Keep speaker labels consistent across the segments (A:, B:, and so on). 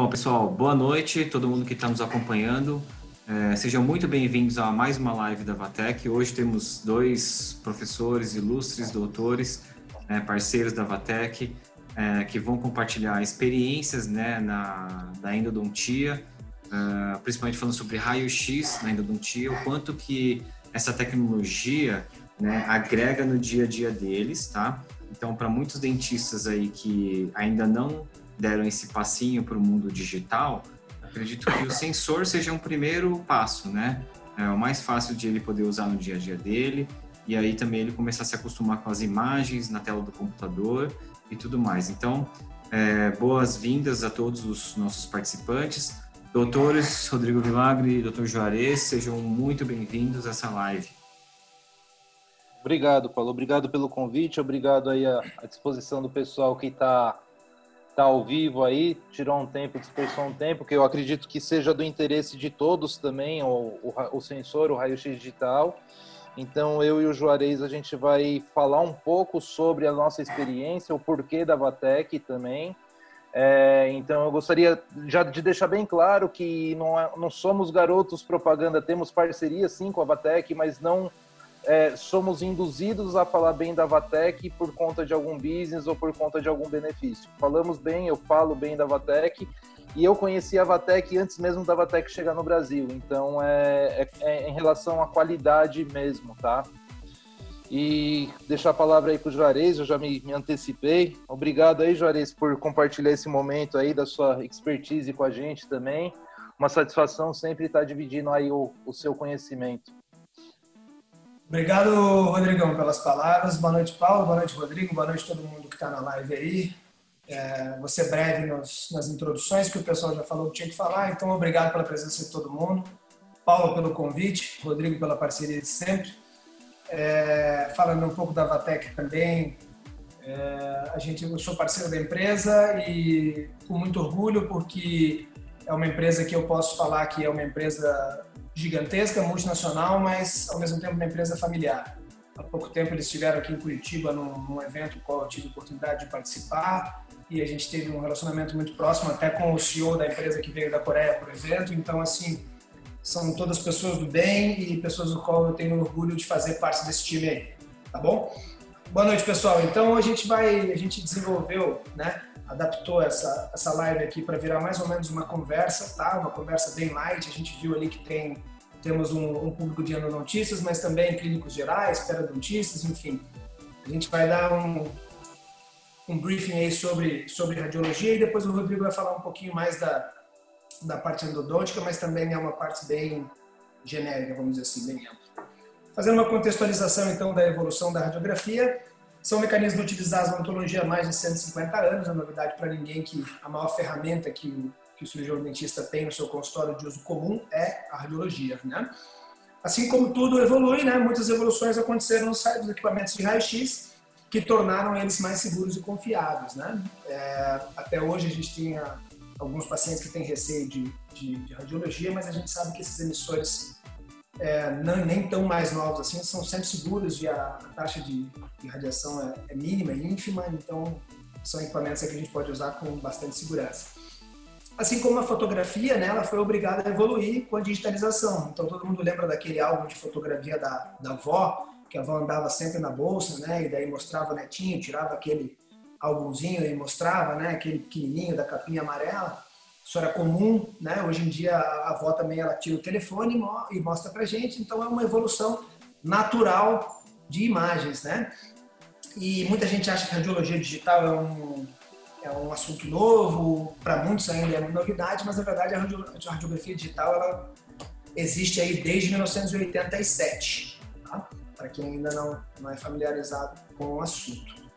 A: Bom, pessoal, boa noite, todo mundo que está nos acompanhando. Sejam muito bem-vindos a mais uma live da Vatec. Hoje temos dois professores ilustres, doutores, parceiros da Vatec, que vão compartilhar experiências, né, na endodontia, principalmente falando sobre raio-x na endodontia, o quanto que essa tecnologia, né, agrega no dia a dia deles, tá? Então, para muitos dentistas aí que ainda não deram esse passinho para o mundo digital, acredito que o sensor seja um primeiro passo, né? É o mais fácil de ele poder usar no dia a dia dele, e aí também ele começar a se acostumar com as imagens na tela do computador e tudo mais. Então, boas-vindas a todos os nossos participantes. Doutores Rodrigo Vilagre e Dr. Juarez, sejam muito bem-vindos a essa live.
B: Obrigado, Paulo. Obrigado pelo convite. Obrigado aí à disposição do pessoal que está ao vivo aí, tirou um tempo, dispersou um tempo, que eu acredito que seja do interesse de todos também, o sensor, o raio-x digital. Então, eu e o Juarez, a gente vai falar um pouco sobre a nossa experiência, o porquê da Vatec também. Então, eu gostaria já de deixar bem claro que não somos garotos propaganda, temos parceria sim com a Vatec, mas não somos induzidos a falar bem da Vatec por conta de algum business ou por conta de algum benefício. Falamos bem, eu falo bem da Vatec, e eu conheci a Vatec antes mesmo da Vatec chegar no Brasil. Então, é em relação à qualidade mesmo, tá? E deixar a palavra aí para o Juarez, eu já me antecipei. Obrigado aí, Juarez, por compartilhar esse momento aí da sua expertise com a gente também. Uma satisfação sempre estar dividindo aí o seu conhecimento.
C: Obrigado, Rodrigão, pelas palavras. Boa noite, Paulo. Boa noite, Rodrigo. Boa noite a todo mundo que está na live aí. Vou ser breve nas introduções, que o pessoal já falou que tinha que falar, então obrigado pela presença de todo mundo. Paulo pelo convite, Rodrigo pela parceria de sempre. Falando um pouco da Vatec também, eu sou parceiro da empresa e com muito orgulho, porque é uma empresa que eu posso falar que é uma empresa gigantesca, multinacional, mas ao mesmo tempo uma empresa familiar. Há pouco tempo eles estiveram aqui em Curitiba num evento qual eu tive a oportunidade de participar, e a gente teve um relacionamento muito próximo até com o CEO da empresa que veio da Coreia para o evento. Então, assim, são todas pessoas do bem e pessoas do qual eu tenho orgulho de fazer parte desse time aí, tá bom? Boa noite, pessoal. Então, a gente desenvolveu, né, adaptou essa live aqui para virar mais ou menos uma conversa, tá? Uma conversa bem light. A gente viu ali que temos um público de endodontistas, mas também clínicos gerais, periodontistas, enfim. A gente vai dar um briefing aí sobre radiologia, e depois o Rodrigo vai falar um pouquinho mais da parte endodôntica, mas também é uma parte bem genérica, vamos dizer assim, bem ampla. Fazendo uma contextualização, então, da evolução da radiografia, são mecanismos utilizados na odontologia há mais de 150 anos, não é novidade para ninguém que a maior ferramenta que o cirurgião dentista tem no seu consultório de uso comum é a radiologia, né? Assim como tudo evolui, né, muitas evoluções aconteceram nos equipamentos de raio-x que tornaram eles mais seguros e confiáveis, né? Até hoje a gente tinha alguns pacientes que têm receio de radiologia, mas a gente sabe que esses emissores nem tão mais novos assim, são sempre seguros e a taxa de radiação é mínima e ínfima, então são equipamentos que a gente pode usar com bastante segurança. Assim como a fotografia, né, ela foi obrigada a evoluir com a digitalização. Então todo mundo lembra daquele álbum de fotografia da avó, que a avó andava sempre na bolsa, né, e daí mostrava o netinho, tirava aquele álbumzinho e mostrava, né, aquele pequenininho da capinha amarela. Isso era comum, né? Hoje em dia a avó também ela tira o telefone e mostra pra gente, então é uma evolução natural de imagens, né? E muita gente acha que a radiologia digital é um assunto novo, para muitos ainda é uma novidade, mas na verdade a radiografia digital ela existe aí desde 1987, tá? Para quem ainda não é familiarizado com o assunto.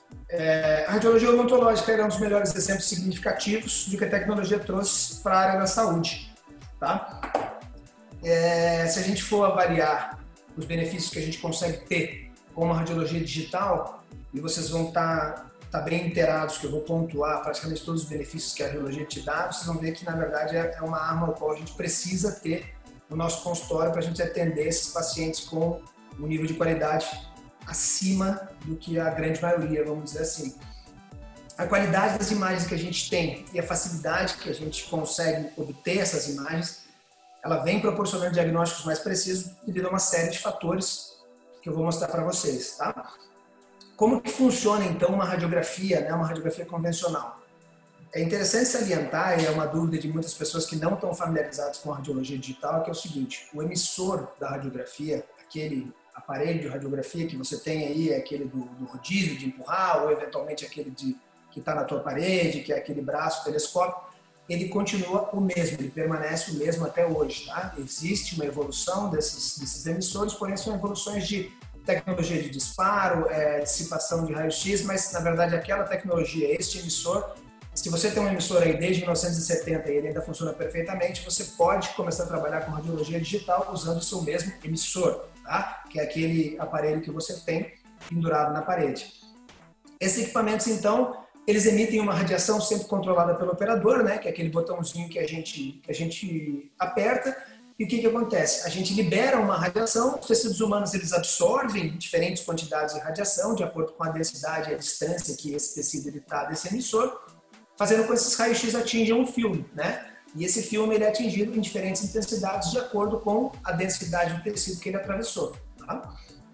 C: A radiologia odontológica é um dos melhores exemplos significativos do que a tecnologia trouxe para a área da saúde, tá? Se a gente for avaliar os benefícios que a gente consegue ter com uma radiologia digital, e vocês vão estar bem inteirados que eu vou pontuar praticamente todos os benefícios que a radiologia te dá, vocês vão ver que na verdade é uma arma ao qual a gente precisa ter no nosso consultório para a gente atender esses pacientes com um nível de qualidade acima do que a grande maioria, vamos dizer assim. a qualidade das imagens que a gente tem e a facilidade que a gente consegue obter essas imagens, ela vem proporcionando diagnósticos mais precisos devido a uma série de fatores que eu vou mostrar para vocês, tá? Como que funciona, então, uma radiografia, né, uma radiografia convencional? É interessante salientar, e é uma dúvida de muitas pessoas que não estão familiarizadas com a radiologia digital, que é o seguinte: o emissor da radiografia, aquele aparelho de radiografia que você tem aí, é aquele do rodízio, de empurrar, ou eventualmente aquele que está na tua parede, que é aquele braço telescópio, ele continua o mesmo, ele permanece o mesmo até hoje, tá? Existe uma evolução desses emissores, porém são evoluções de tecnologia de disparo, dissipação de raio-x, mas na verdade aquela tecnologia, este emissor, se você tem um emissor aí desde 1970 e ele ainda funciona perfeitamente, você pode começar a trabalhar com radiologia digital usando o seu mesmo emissor, tá? Que é aquele aparelho que você tem pendurado na parede. Esses equipamentos, então, eles emitem uma radiação sempre controlada pelo operador, né? Que é aquele botãozinho que a gente aperta. E o que acontece? A gente libera uma radiação, os tecidos humanos eles absorvem diferentes quantidades de radiação, de acordo com a densidade e a distância que esse tecido está desse emissor, fazendo com que esses raios-x atinjam um filme, né? E esse filme ele é atingido em diferentes intensidades de acordo com a densidade do tecido que ele atravessou, tá?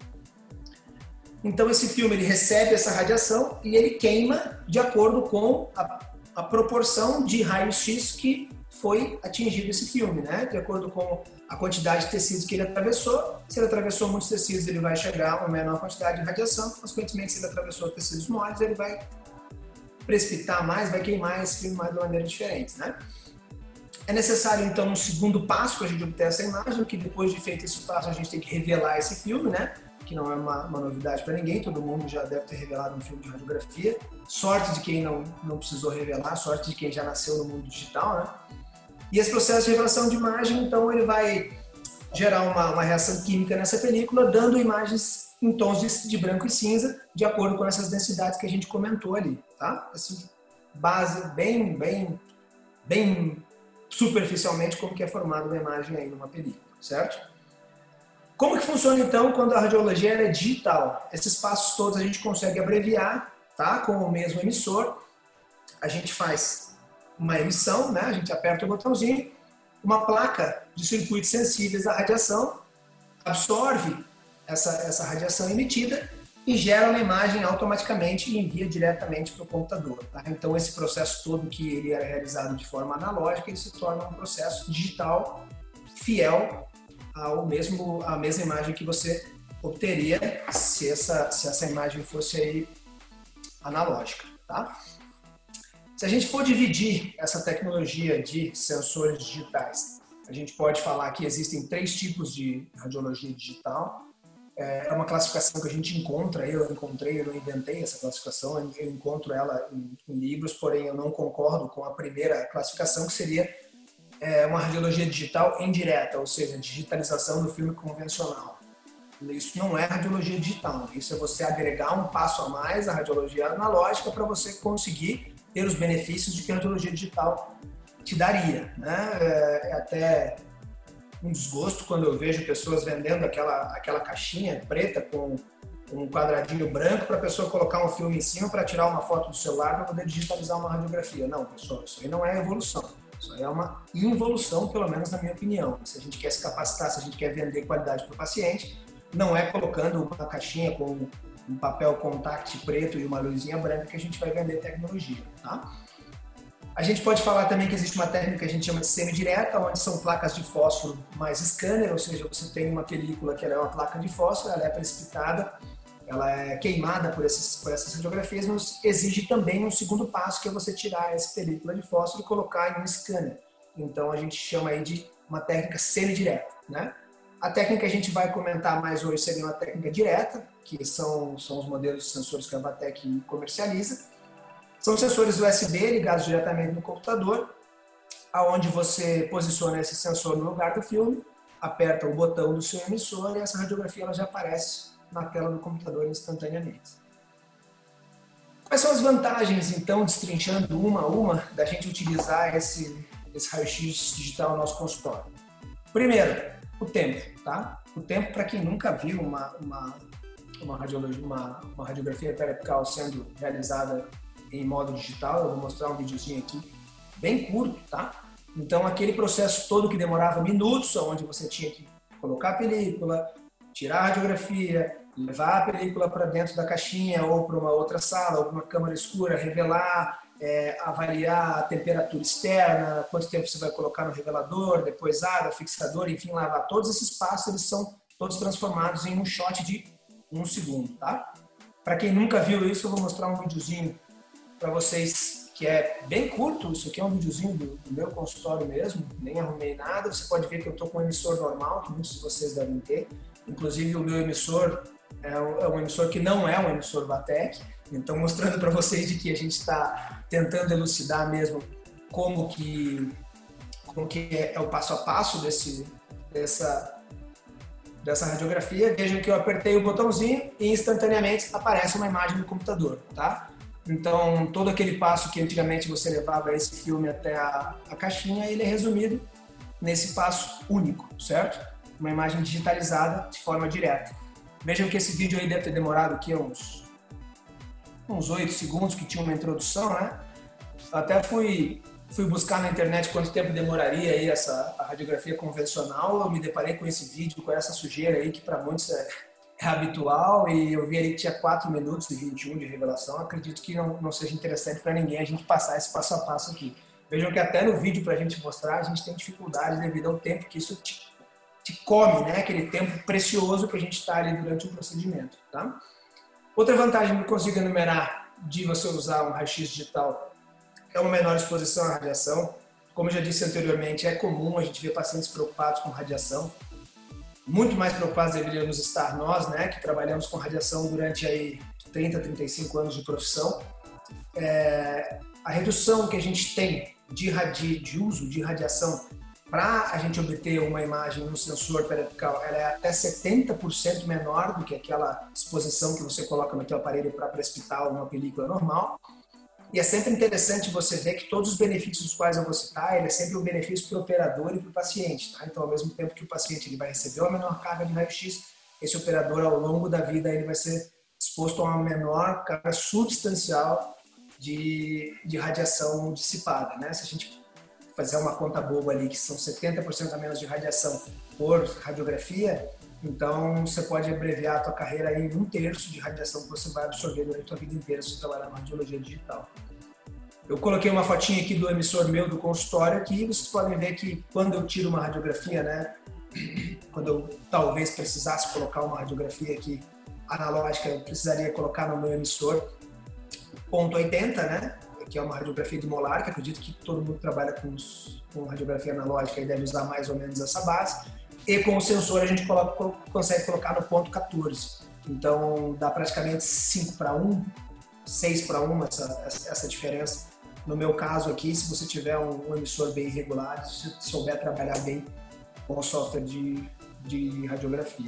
C: Então esse filme ele recebe essa radiação e ele queima de acordo com a proporção de raios-x que foi atingido esse filme, né? De acordo com a quantidade de tecidos que ele atravessou. Se ele atravessou muitos tecidos, ele vai chegar a uma menor quantidade de radiação. Consequentemente, se ele atravessou tecidos moles, ele vai precipitar mais, vai queimar esse filme mais de maneira diferente, né? É necessário, então, um segundo passo para a gente obter essa imagem, que depois de feito esse passo, a gente tem que revelar esse filme, né? Que não é uma novidade para ninguém, todo mundo já deve ter revelado um filme de radiografia. Sorte de quem não precisou revelar, sorte de quem já nasceu no mundo digital, né? E esse processo de revelação de imagem, então, ele vai gerar uma reação química nessa película, dando imagens em tons de branco e cinza, de acordo com essas densidades que a gente comentou ali, tá? Assim, base bem superficialmente como que é formada uma imagem aí numa película, certo? Como que funciona, então, quando a radiologia é digital? Esses passos todos a gente consegue abreviar, tá? Com o mesmo emissor. A gente faz uma emissão, né? A gente aperta o botãozinho, uma placa de circuitos sensíveis à radiação absorve essa radiação emitida e gera uma imagem automaticamente e envia diretamente para o computador, tá? Então esse processo todo que ele era realizado de forma analógica, ele se torna um processo digital fiel à mesma imagem que você obteria se essa imagem fosse aí analógica, tá? Se a gente for dividir essa tecnologia de sensores digitais, a gente pode falar que existem 3 tipos de radiologia digital. É uma classificação que a gente encontra, eu não inventei essa classificação, eu encontro ela em livros, porém eu não concordo com a primeira classificação, que seria uma radiologia digital indireta, ou seja, digitalização do filme convencional. Isso não é radiologia digital, isso é você agregar um passo a mais à radiologia analógica para você conseguir ter os benefícios de que a radiologia digital te daria, né? É até um desgosto quando eu vejo pessoas vendendo aquela caixinha preta com um quadradinho branco para a pessoa colocar um filme em cima para tirar uma foto do celular para poder digitalizar uma radiografia. Não, pessoal, isso aí não é evolução. Isso aí é uma involução, pelo menos na minha opinião. Se a gente quer se capacitar, se a gente quer vender qualidade para o paciente, não é colocando uma caixinha com um papel contact preto e uma luzinha branca que a gente vai vender tecnologia, tá? A gente pode falar também que existe uma técnica que a gente chama de semidireta, onde são placas de fósforo mais scanner, ou seja, você tem uma película que ela é uma placa de fósforo, ela é precipitada, ela é queimada por essas radiografias, mas exige também um segundo passo, que é você tirar essa película de fósforo e colocar em um scanner. Então a gente chama aí de uma técnica semidireta, né? A técnica que a gente vai comentar mais hoje seria uma técnica direta, que são os modelos de sensores que a Vatec comercializa. São sensores USB ligados diretamente no computador, aonde você posiciona esse sensor no lugar do filme, aperta o botão do seu emissor e essa radiografia ela já aparece na tela do computador instantaneamente. Quais são as vantagens, então, destrinchando uma a uma, da gente utilizar esse raio-x digital no nosso consultório? Primeiro, o tempo, tá? O tempo, para quem nunca viu uma radiografia periapical sendo realizada em modo digital. Eu vou mostrar um videozinho aqui, bem curto, tá? Então, aquele processo todo que demorava minutos, onde você tinha que colocar a película, tirar a radiografia, levar a película para dentro da caixinha ou para uma outra sala, ou para uma câmara escura, revelar, avaliar a temperatura externa, quanto tempo você vai colocar no revelador, depois água, fixador, enfim, lavar. Todos esses passos, eles são todos transformados em um shot de 1 segundo, tá? Para quem nunca viu isso, eu vou mostrar um videozinho para vocês que é bem curto. Isso aqui é um videozinho do meu consultório mesmo, nem arrumei nada. Você pode ver que eu estou com um emissor normal, que muitos de vocês devem ter. Inclusive, o meu emissor é um emissor que não é um emissor Vatek. Então, mostrando para vocês de que a gente está tentando elucidar mesmo como que é o passo a passo dessa radiografia. Vejam que eu apertei o botãozinho e instantaneamente aparece uma imagem do computador, tá? Então, todo aquele passo que antigamente você levava esse filme até a caixinha, ele é resumido nesse passo único, certo? Uma imagem digitalizada de forma direta. Vejam que esse vídeo aí deve ter demorado aqui uns 8 segundos, que tinha uma introdução, né? Até fui buscar na internet quanto tempo demoraria aí a radiografia convencional. Eu me deparei com esse vídeo, com essa sujeira aí, que para muitos é habitual, e eu vi ali que tinha 4 minutos e 21 de revelação. Acredito que não seja interessante para ninguém a gente passar esse passo a passo aqui. Vejam que até no vídeo, para a gente mostrar, a gente tem dificuldade devido ao tempo que isso te come, né? Aquele tempo precioso que a gente está ali durante o procedimento, tá? Outra vantagem que eu consigo enumerar de você usar um raio-x digital é uma menor exposição à radiação. Como eu já disse anteriormente, é comum a gente ver pacientes preocupados com radiação. Muito mais preocupados deveríamos estar nós, né, que trabalhamos com radiação durante aí 30, 35 anos de profissão. A redução que a gente tem de uso de radiação para a gente obter uma imagem no sensor periapical, ela é até 70% menor do que aquela exposição que você coloca no teu aparelho para precipitar uma película normal. E é sempre interessante você ver que todos os benefícios dos quais eu vou citar, ele é sempre um benefício para o operador e para o paciente, tá? Então, ao mesmo tempo que o paciente ele vai receber uma menor carga de raio-x, esse operador, ao longo da vida, ele vai ser exposto a uma menor carga substancial de radiação dissipada, né? Se a gente fazer uma conta boba ali, que são 70% a menos de radiação por radiografia, então você pode abreviar a tua carreira em 1/3 de radiação que você vai absorver durante a tua vida inteira se você trabalhar na radiologia digital. Eu coloquei uma fotinha aqui do emissor meu do consultório aqui, vocês podem ver que quando eu tiro uma radiografia, né, quando eu talvez precisasse colocar uma radiografia aqui analógica, eu precisaria colocar no meu emissor .80, né, que é uma radiografia de molar, que acredito que todo mundo que trabalha com radiografia analógica e deve usar mais ou menos essa base. E com o sensor a gente consegue colocar no ponto 14. Então dá praticamente 5:1, 6:1 essa diferença. No meu caso aqui, se você tiver um emissor bem regular, se souber trabalhar bem com o software de radiografia.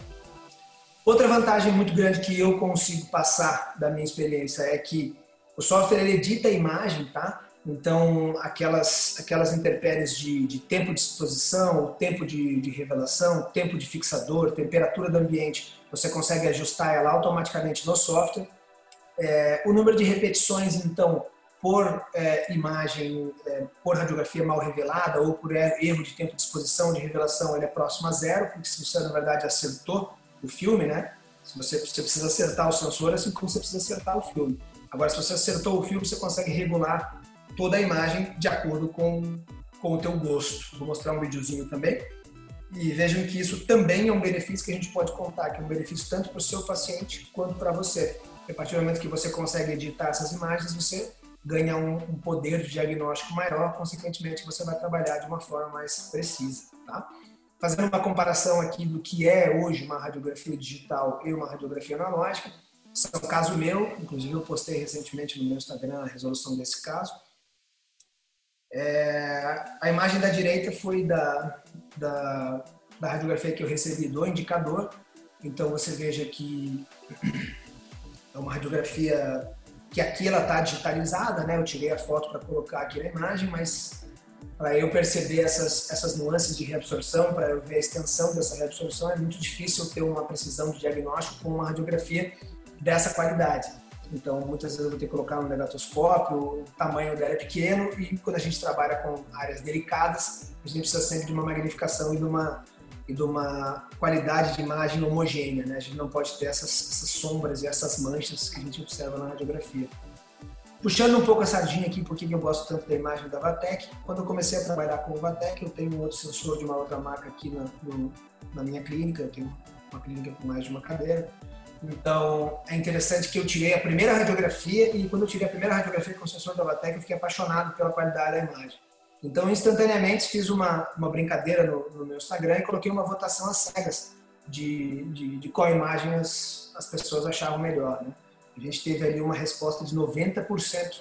C: Outra vantagem muito grande que eu consigo passar da minha experiência é que o software ele edita a imagem, tá? Então, aquelas intempéries de tempo de exposição, tempo de revelação, tempo de fixador, temperatura do ambiente, você consegue ajustar ela automaticamente no software. O número de repetições, então, por imagem, por radiografia mal revelada ou por erro de tempo de exposição, de revelação, ele é próximo a 0, porque se você, na verdade, acertou o filme, né? Se você precisa acertar o sensor, assim como você precisa acertar o filme. Agora, se você acertou o filme, você consegue regular toda a imagem de acordo com o teu gosto. Vou mostrar um videozinho também. E vejam que isso também é um benefício que a gente pode contar, que é um benefício tanto para o seu paciente quanto para você. A partir do momento que você consegue editar essas imagens, você ganha um poder de diagnóstico maior, consequentemente você vai trabalhar de uma forma mais precisa, tá? Fazendo uma comparação aqui do que é hoje uma radiografia digital e uma radiografia analógica, isso é um caso meu, inclusive eu postei recentemente no meu Instagram a resolução desse caso. A imagem da direita foi da radiografia que eu recebi do indicador, então você veja que é uma radiografia que aqui ela está digitalizada, né? Eu tirei a foto para colocar aqui na imagem, mas para eu perceber essas nuances de reabsorção, para eu ver a extensão dessa reabsorção, é muito difícil ter uma precisão de diagnóstico com uma radiografia dessa qualidade. Então, muitas vezes eu vou ter que colocar no negatoscópio, o tamanho dela é pequeno e quando a gente trabalha com áreas delicadas, a gente precisa sempre de uma magnificação e de uma qualidade de imagem homogênea, né? A gente não pode ter essas sombras e essas manchas que a gente observa na radiografia. Puxando um pouco a sardinha aqui, porque eu gosto tanto da imagem da Vatek, quando eu comecei a trabalhar com o Vatek, eu tenho um outro sensor de uma outra marca aqui na minha clínica, eu tenho uma clínica com mais de uma cadeira. Então, é interessante que eu tirei a primeira radiografia e quando eu tirei a primeira radiografia com o sensor da Vatek, eu fiquei apaixonado pela qualidade da imagem. Então, instantaneamente, fiz uma brincadeira no meu Instagram e coloquei uma votação às cegas de qual imagem as pessoas achavam melhor, né? A gente teve ali uma resposta de 90%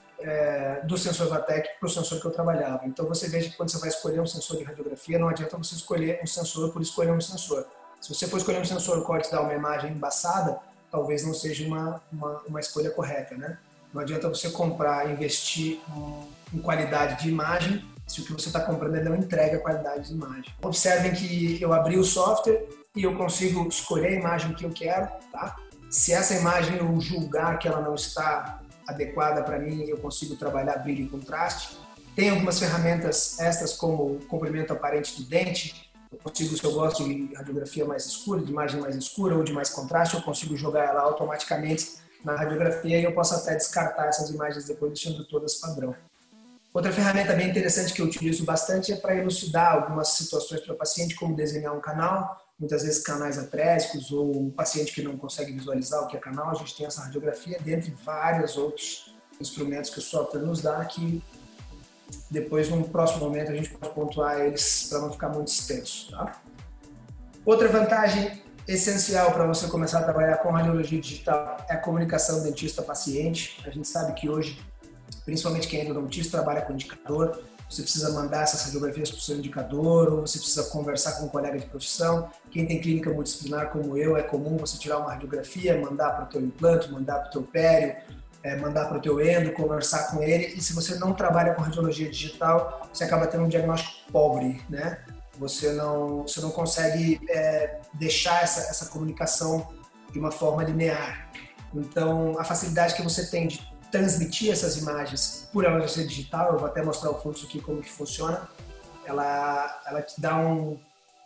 C: do sensor Vatek para o sensor que eu trabalhava. Então, você veja que quando você vai escolher um sensor de radiografia, não adianta você escolher um sensor por escolher um sensor. Se você for escolher um sensor que te dá uma imagem embaçada, talvez não seja uma escolha correta, né? Não adianta você comprar, investir em qualidade de imagem, se o que você está comprando não entrega a qualidade de imagem. Observem que eu abri o software e eu consigo escolher a imagem que eu quero, tá? Se essa imagem eu julgar que ela não está adequada para mim, eu consigo trabalhar brilho e contraste. Tem algumas ferramentas extras como comprimento aparente do dente. Eu consigo, se eu gosto de radiografia mais escura, de imagem mais escura ou de mais contraste, eu consigo jogar ela automaticamente na radiografia e eu posso até descartar essas imagens depois, deixando todas padrão. Outra ferramenta bem interessante que eu utilizo bastante é para elucidar algumas situações para o paciente, como desenhar um canal, muitas vezes canais atrésicos ou um paciente que não consegue visualizar o que é canal, a gente tem essa radiografia, dentre vários outros instrumentos que o software nos dá, que depois, num próximo momento, a gente pode pontuar eles para não ficar muito extenso. Tá? Outra vantagem essencial para você começar a trabalhar com radiologia digital é a comunicação dentista-paciente. A gente sabe que hoje, principalmente quem é endodontista, trabalha com indicador. Você precisa mandar essas radiografias para o seu indicador, ou você precisa conversar com um colega de profissão. Quem tem clínica multidisciplinar como eu, é comum você tirar uma radiografia, mandar para o teu implante, mandar para o teu pério, mandar para o teu endo, conversar com ele. E se você não trabalha com radiologia digital, você acaba tendo um diagnóstico pobre, né? Você não consegue deixar essa comunicação de uma forma linear. Então, a facilidade que você tem de transmitir essas imagens por ela ser digital, eu vou até mostrar o fluxo aqui como que funciona, ela te dá um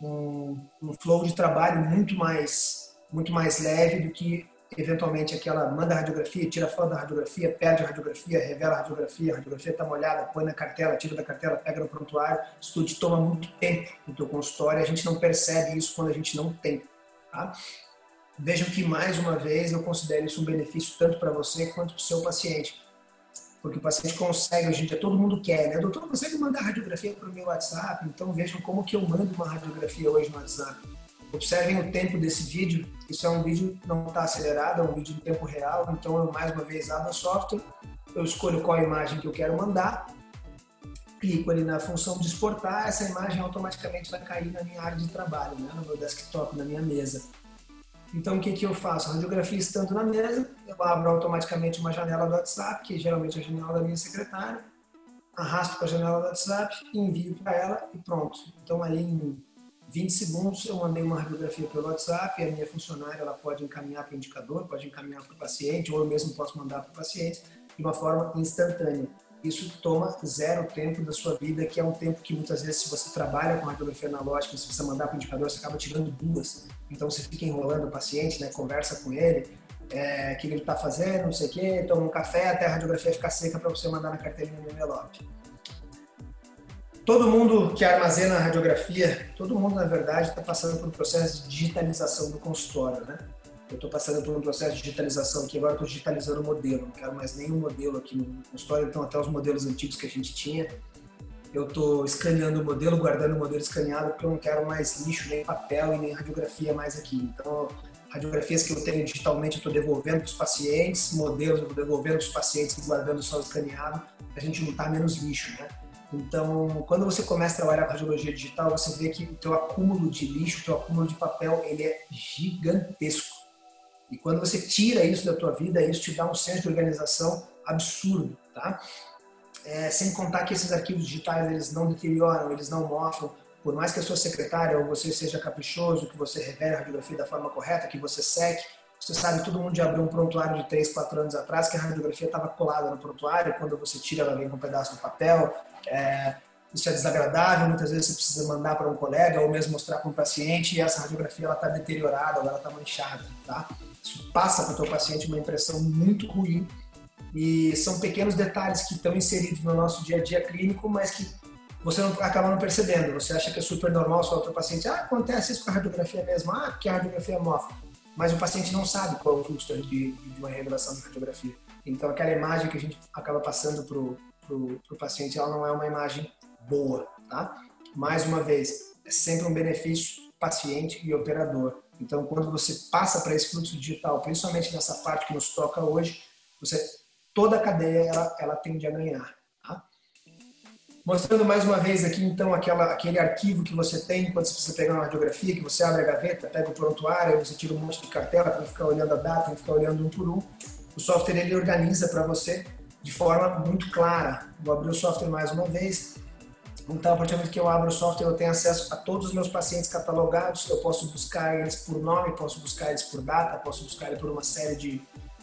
C: flow de trabalho muito mais leve do que eventualmente aquela manda a radiografia, tira a foto da radiografia, perde a radiografia, revela a radiografia está molhada, põe na cartela, tira da cartela, pega no prontuário. Isso tudo toma muito tempo no teu consultório e a gente não percebe isso quando a gente não tem. Tá? Vejam que, mais uma vez, eu considero isso um benefício tanto para você quanto para o seu paciente. Porque o paciente consegue, hoje em dia, todo mundo quer, né? Doutor, consegue mandar radiografia para o meu WhatsApp? Então vejam como que eu mando uma radiografia hoje no WhatsApp. Observem o tempo desse vídeo. Isso é um vídeo que não está acelerado, é um vídeo em tempo real. Então eu, mais uma vez, abro o software, eu escolho qual imagem que eu quero mandar, clico ali na função de exportar, essa imagem automaticamente vai cair na minha área de trabalho, né? No meu desktop, na minha mesa. Então, o que eu faço? A radiografia estando na mesa, eu abro automaticamente uma janela do WhatsApp, que geralmente é a janela da minha secretária, arrasto para a janela do WhatsApp, envio para ela e pronto. Então, aí em 20 segundos eu mandei uma radiografia pelo WhatsApp e a minha funcionária ela pode encaminhar para o indicador, pode encaminhar para o paciente, ou eu mesmo posso mandar para o paciente de uma forma instantânea. Isso toma 0 tempo da sua vida, que é um tempo que muitas vezes, se você trabalha com radiografia analógica, se você mandar para o indicador, você acaba tirando 2. Então você fica enrolando o paciente, né? Conversa com ele, o que ele está fazendo, não sei o quê, toma um café até a radiografia ficar seca para você mandar na carteirinha no envelope. Todo mundo que armazena a radiografia, todo mundo, na verdade, está passando por um processo de digitalização do consultório, né? Eu estou passando por um processo de digitalização aqui, agora estou digitalizando o modelo, não quero mais nenhum modelo aqui no consultório, então até os modelos antigos que a gente tinha. Eu estou escaneando o modelo, guardando o modelo escaneado, porque eu não quero mais lixo, nem papel e nem radiografia mais aqui. Então, radiografias que eu tenho digitalmente eu estou devolvendo para os pacientes, modelos eu estou devolvendo para os pacientes e guardando só escaneado, para a gente juntar menos lixo, né? Então, quando você começa a trabalhar com radiologia digital, você vê que o teu acúmulo de lixo, o teu acúmulo de papel, ele é gigantesco. E quando você tira isso da tua vida, isso te dá um senso de organização absurdo, tá? Sem contar que esses arquivos digitais, eles não deterioram, eles não mofam. Por mais que a sua secretária ou você seja caprichoso, que você revele a radiografia da forma correta, que você seque, Você sabe, todo mundo já abriu um prontuário de 3, 4 anos atrás, que a radiografia estava colada no prontuário, quando você tira, ela vem com um pedaço do papel. Isso é desagradável, muitas vezes você precisa mandar para um colega ou mesmo mostrar para um paciente e essa radiografia está deteriorada, ela está manchada. Tá? Isso passa para o teu paciente uma impressão muito ruim e são pequenos detalhes que estão inseridos no nosso dia a dia clínico, mas que você acaba não percebendo. Você acha que é super normal, só o teu paciente, acontece isso com a radiografia mesmo, porque a radiografia é móvel. Mas o paciente não sabe qual é o fluxo de uma revelação de radiografia. Então, aquela imagem que a gente acaba passando para o paciente, ela não é uma imagem boa, tá? Mais uma vez, é sempre um benefício paciente e operador. Então, quando você passa para esse fluxo digital, principalmente nessa parte que nos toca hoje, toda a cadeia ela tende a ganhar. Tá? Mostrando mais uma vez aqui, então, aquele arquivo que você tem quando você pegar uma radiografia, que você abre a gaveta, pega o prontuário, você tira um monte de cartela para ficar olhando a data, para ficar olhando um por um. O software ele organiza para você de forma muito clara. Vou abrir o software mais uma vez. Então, a partir do momento que eu abro o software, eu tenho acesso a todos os meus pacientes catalogados. Eu posso buscar eles por nome, posso buscar eles por data, posso buscar eles por uma série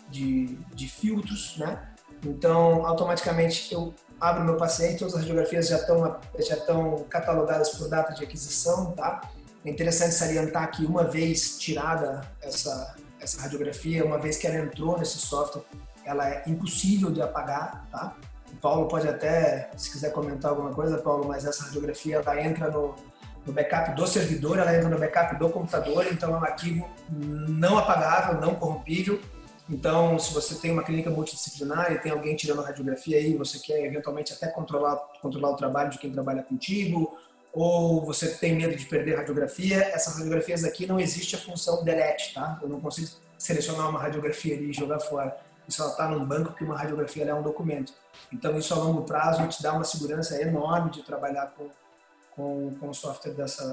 C: de filtros, né? Então, automaticamente, eu abro o meu paciente, todas as radiografias já estão catalogadas por data de aquisição, tá? É interessante salientar que uma vez tirada essa radiografia, uma vez que ela entrou nesse software, ela é impossível de apagar, tá? O Paulo pode até, se quiser comentar alguma coisa, Paulo, mas essa radiografia ela entra no backup do servidor, ela entra no backup do computador, então é um arquivo não apagável, não corrompível. Então, se você tem uma clínica multidisciplinar e tem alguém tirando a radiografia aí, você quer eventualmente até controlar o trabalho de quem trabalha contigo, ou você tem medo de perder a radiografia, essas radiografias aqui não existe a função delete, tá? Eu não consigo selecionar uma radiografia ali e jogar fora. Isso ela está num banco, porque uma radiografia é um documento. Então, isso a longo prazo te dá uma segurança enorme de trabalhar com o software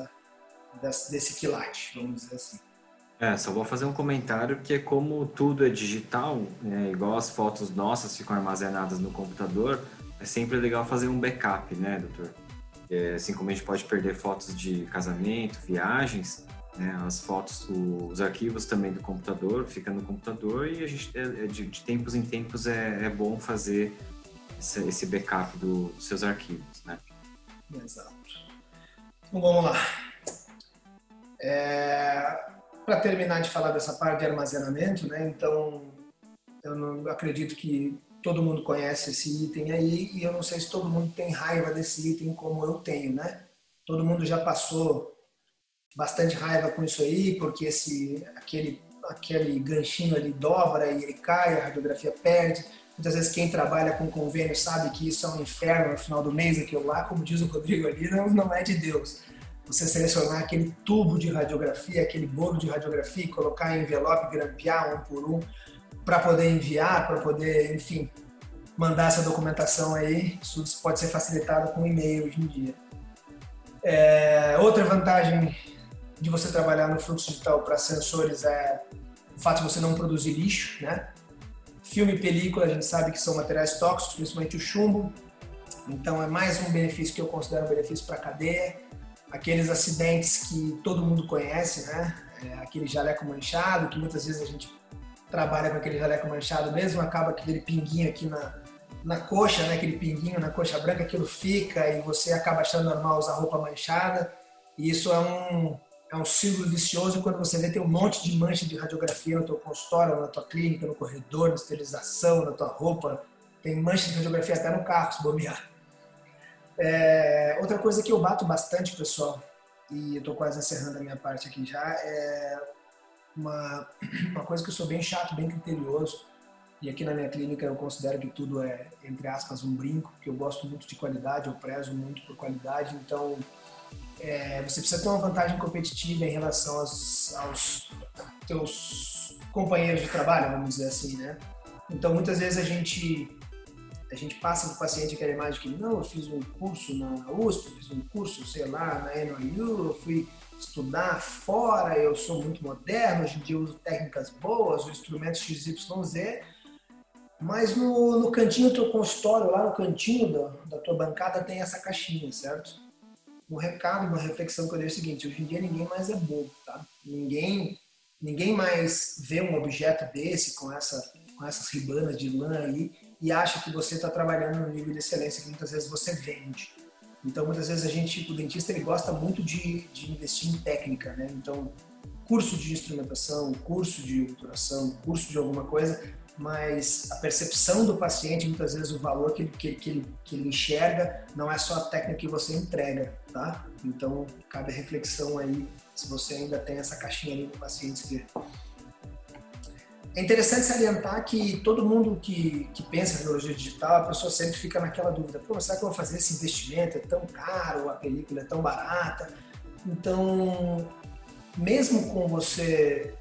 C: desse quilate, vamos dizer assim.
A: Só vou fazer um comentário que como tudo é digital, igual as fotos nossas ficam armazenadas no computador, é sempre legal fazer um backup, né, doutor? Assim como a gente pode perder fotos de casamento, viagens, né, as fotos, os arquivos também do computador, fica no computador e a gente, de tempos em tempos é bom fazer esse backup dos seus arquivos, né?
C: Exato. Então, vamos lá. Para terminar de falar dessa parte de armazenamento, né? Então, eu não acredito que todo mundo conhece esse item aí e eu não sei se todo mundo tem raiva desse item como eu tenho, né? Todo mundo já passou bastante raiva com isso aí, porque aquele ganchinho ali dobra e ele cai, a radiografia perde. Muitas vezes quem trabalha com convênio sabe que isso é um inferno no final do mês, aquilo lá, como diz o Rodrigo ali, não é de Deus. Você selecionar aquele tubo de radiografia, aquele bolo de radiografia, colocar em envelope, grampear um por um, para poder enviar, para poder, enfim, mandar essa documentação aí, isso pode ser facilitado com e-mail hoje em dia. Outra vantagem de você trabalhar no fluxo digital para sensores é o fato de você não produzir lixo, né? Filme e película, a gente sabe que são materiais tóxicos, principalmente o chumbo, então é mais um benefício que eu considero um benefício para a cadeia. Aqueles acidentes que todo mundo conhece, né? Aquele jaleco manchado, que muitas vezes a gente trabalha com aquele jaleco manchado mesmo, acaba aquele pinguinho aqui na coxa, né? Aquele pinguinho na coxa branca, aquilo fica e você acaba achando normal usar roupa manchada. E isso é um círculo vicioso. Quando você vê, tem um monte de mancha de radiografia no teu consultório, na tua clínica, no corredor, na esterilização, na tua roupa. Tem mancha de radiografia até no carro, se bobear. Outra coisa que eu bato bastante, pessoal, e eu estou quase encerrando a minha parte aqui já, é uma coisa que eu sou bem chato, bem criterioso, e aqui na minha clínica eu considero que tudo é, entre aspas, um brinco, porque eu gosto muito de qualidade, eu prezo muito por qualidade, então você precisa ter uma vantagem competitiva em relação aos teus companheiros de trabalho, vamos dizer assim, né? Então, muitas vezes a gente passa para o paciente aquela imagem que não, eu fiz um curso na USP, eu fiz um curso, sei lá, na NYU, eu fui estudar fora, eu sou muito moderno, hoje em dia eu uso técnicas boas, o instrumento XYZ, mas no cantinho do teu consultório, lá no cantinho da tua bancada tem essa caixinha, certo? Um recado, uma reflexão que eu dei é o seguinte, hoje em dia ninguém mais é bobo, tá? Ninguém Ninguém mais vê um objeto desse com essas ribanas de lã aí e acha que você está trabalhando no nível de excelência que muitas vezes você vende. Então, muitas vezes o dentista ele gosta muito de investir em técnica, né? Então, curso de instrumentação, curso de obturação, curso de alguma coisa, mas a percepção do paciente, muitas vezes o valor que ele enxerga não é só a técnica que você entrega, tá? Então, cabe a reflexão aí se você ainda tem essa caixinha ali para o paciente ver. É interessante salientar que todo mundo que pensa em radiologia digital, a pessoa sempre fica naquela dúvida, pô, será que eu vou fazer esse investimento? É tão caro, a película é tão barata? Então, mesmo com você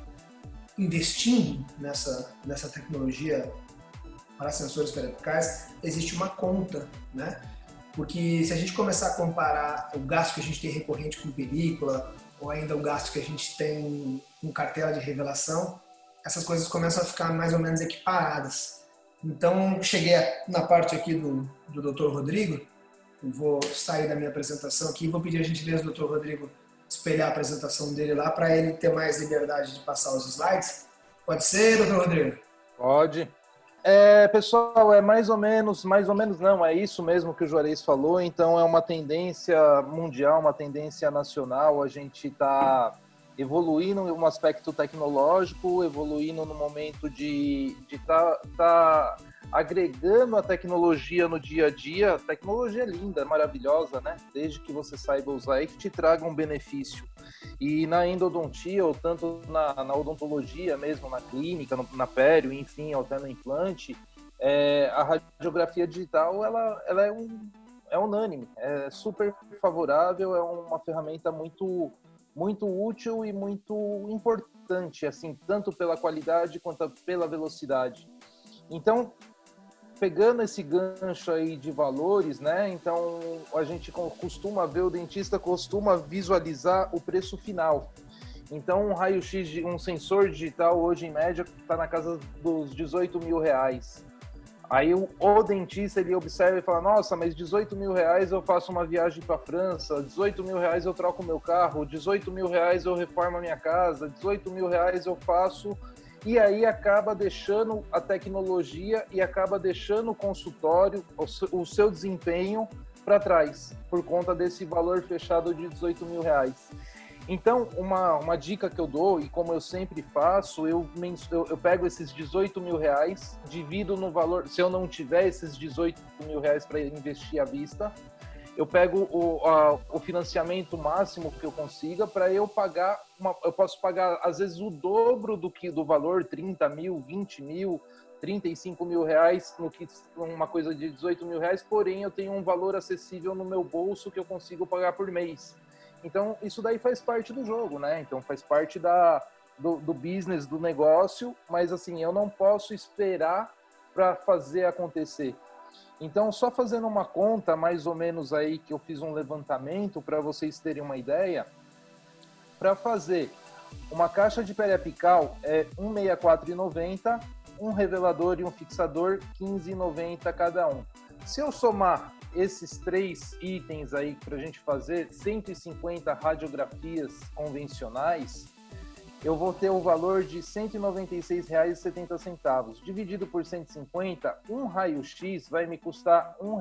C: investindo nessa tecnologia para sensores periapicais, existe uma conta, né? Porque se a gente começar a comparar o gasto que a gente tem recorrente com película, ou ainda o gasto que a gente tem com cartela de revelação, essas coisas começam a ficar mais ou menos equiparadas. Então, cheguei na parte aqui do Dr. Rodrigo, eu vou sair da minha apresentação aqui e vou pedir a gentileza do Dr. Rodrigo espelhar a apresentação dele lá para ele ter mais liberdade de passar os slides. Pode ser, Dr. Rodrigo?
B: Pode. Pessoal, mais ou menos não, é isso mesmo que o Juarez falou, então é uma tendência mundial, uma tendência nacional, a gente está evoluindo em um aspecto tecnológico, evoluindo no momento de tá agregando a tecnologia no dia a dia. Tecnologia linda, maravilhosa, né? Desde que você saiba usar e que te traga um benefício. E na endodontia, ou tanto na odontologia mesmo, na clínica, na pério, enfim, ou até no implante, a radiografia digital ela é unânime, é super favorável, é uma ferramenta muito útil e muito importante, assim, tanto pela qualidade quanto pela velocidade. Então, pegando esse gancho aí de valores, né? Então, a gente costuma ver, o dentista costuma visualizar o preço final. Então, um raio-x, um sensor digital, hoje, em média, está na casa dos R$18 mil. Aí o dentista, ele observa e fala, nossa, mas R$18 mil eu faço uma viagem para a França, R$18 mil eu troco meu carro, R$18 mil eu reformo a minha casa, R$18 mil eu faço... E aí acaba deixando a tecnologia e acaba deixando o consultório, o seu desempenho para trás, por conta desse valor fechado de R$18 mil. Então, uma dica que eu dou, e como eu sempre faço, eu pego esses R$18 mil, divido no valor, se eu não tiver esses R$18 mil para investir à vista, eu pego o financiamento máximo que eu consiga para eu pagar, eu posso pagar às vezes o dobro do valor, 30 mil, 20 mil, 35 mil reais, uma coisa de 18 mil reais, porém eu tenho um valor acessível no meu bolso que eu consigo pagar por mês. Então isso daí faz parte do jogo, né? Então faz parte do business, do negócio, mas assim, eu não posso esperar para fazer acontecer. Então, só fazendo uma conta, mais ou menos aí, que eu fiz um levantamento para vocês terem uma ideia, para fazer uma caixa de periapical é R$ 164,90, um revelador e um fixador R$ 15,90 cada um. Se eu somar esses três itens aí para a gente fazer 150 radiografias convencionais, eu vou ter o valor de R$ 196,70. Dividido por 150, um raio-x vai me custar R$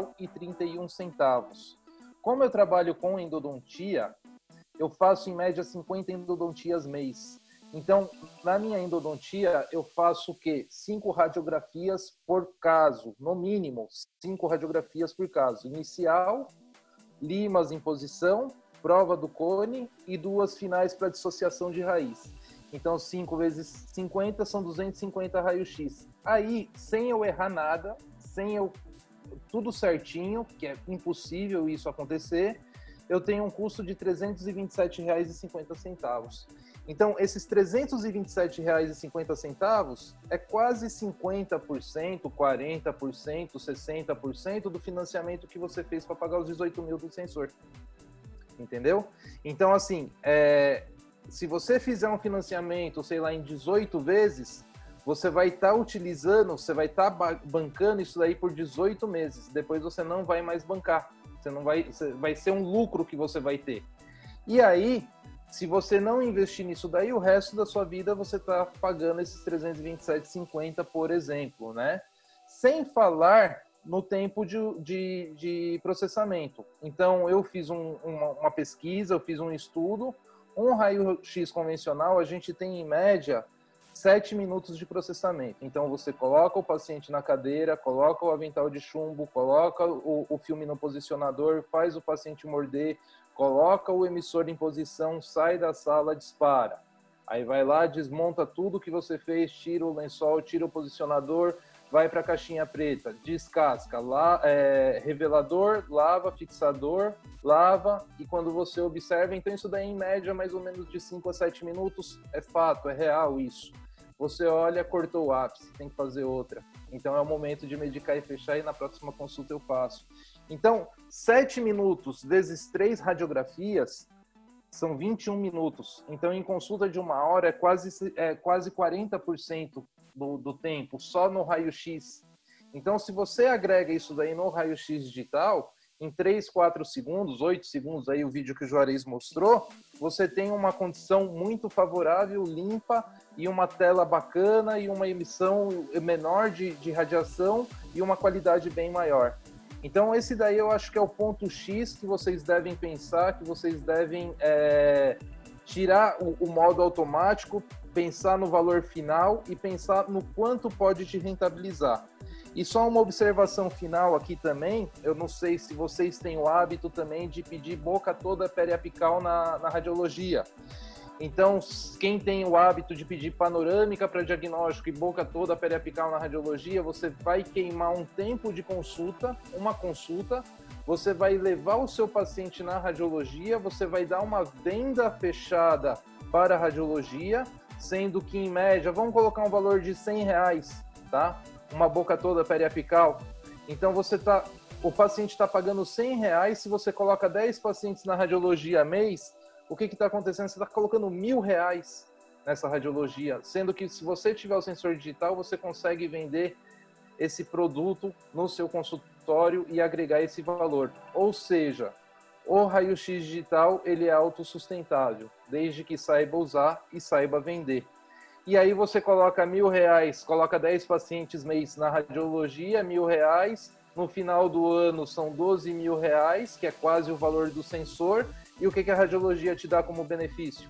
B: 1,31. Como eu trabalho com endodontia, eu faço em média 50 endodontias mês. Então, na minha endodontia, eu faço o quê? 5 radiografias por caso, no mínimo, 5 radiografias por caso. Inicial, limas em posição, prova do cone e 2 finais para dissociação de raiz. Então, 5 vezes 50 são 250 raio-x. Aí, sem eu errar nada, tudo certinho, que é impossível isso acontecer, eu tenho um custo de R$ 327,50. Então, esses R$ 327,50 é quase 50%, 40%, 60% do financiamento que você fez para pagar os 18 mil do sensor. Entendeu? Então, assim, se você fizer um financiamento, sei lá, em 18 vezes, você vai estar utilizando, você vai estar bancando isso daí por 18 meses. Depois você não vai mais bancar. Vai ser um lucro que você vai ter. E aí, Se você não investir nisso daí, o resto da sua vida você está pagando esses 327,50, por exemplo, né? Sem falar no tempo de processamento. Então, eu fiz uma pesquisa, eu fiz um estudo. Um raio-x convencional, a gente tem, em média, 7 minutos de processamento. Então, você coloca o paciente na cadeira, coloca o avental de chumbo, coloca o filme no posicionador, faz o paciente morder, coloca o emissor em posição, sai da sala, dispara. Aí vai lá, desmonta tudo que você fez, tira o lençol, tira o posicionador, vai para a caixinha preta, descasca, revelador, lava, fixador, lava, e quando você observa, então isso daí em média mais ou menos de 5 a 7 minutos, é fato, é real isso. Você olha, cortou o ápice, tem que fazer outra. Então é o momento de medicar e fechar, e na próxima consulta eu faço. Então, 7 minutos vezes 3 radiografias são 21 minutos. Então, em consulta de 1 hora, é quase 40% do tempo, só no raio-x. Então, se você agrega isso daí no raio-x digital, em 3, 4 segundos, 8 segundos, aí o vídeo que o Juarez mostrou, você tem uma condição muito favorável, limpa, e uma tela bacana, e uma emissão menor de radiação, e uma qualidade bem maior. Então, esse daí eu acho que é o ponto X que vocês devem pensar, que vocês devem tirar o modo automático, pensar no valor final e pensar no quanto pode te rentabilizar. E só uma observação final aqui também, eu não sei se vocês têm o hábito também de pedir boca toda periapical na radiologia. Então, quem tem o hábito de pedir panorâmica para diagnóstico e boca toda periapical na radiologia, você vai queimar um tempo de consulta, uma consulta, você vai levar o seu paciente na radiologia, você vai dar uma venda fechada para a radiologia, sendo que, em média, vamos colocar um valor de R$100, tá? Uma boca toda periapical. Então, o paciente está pagando R$100, se você coloca 10 pacientes na radiologia mês, o que está acontecendo? Você está colocando R$1.000 nessa radiologia, sendo que se você tiver o sensor digital, você consegue vender esse produto no seu consultório e agregar esse valor. Ou seja, o raio-x digital ele é autossustentável, desde que saiba usar e saiba vender. E aí você coloca R$1.000, coloca 10 pacientes mês na radiologia, R$1.000, no final do ano são R$12.000, que é quase o valor do sensor. E o que a radiologia te dá como benefício?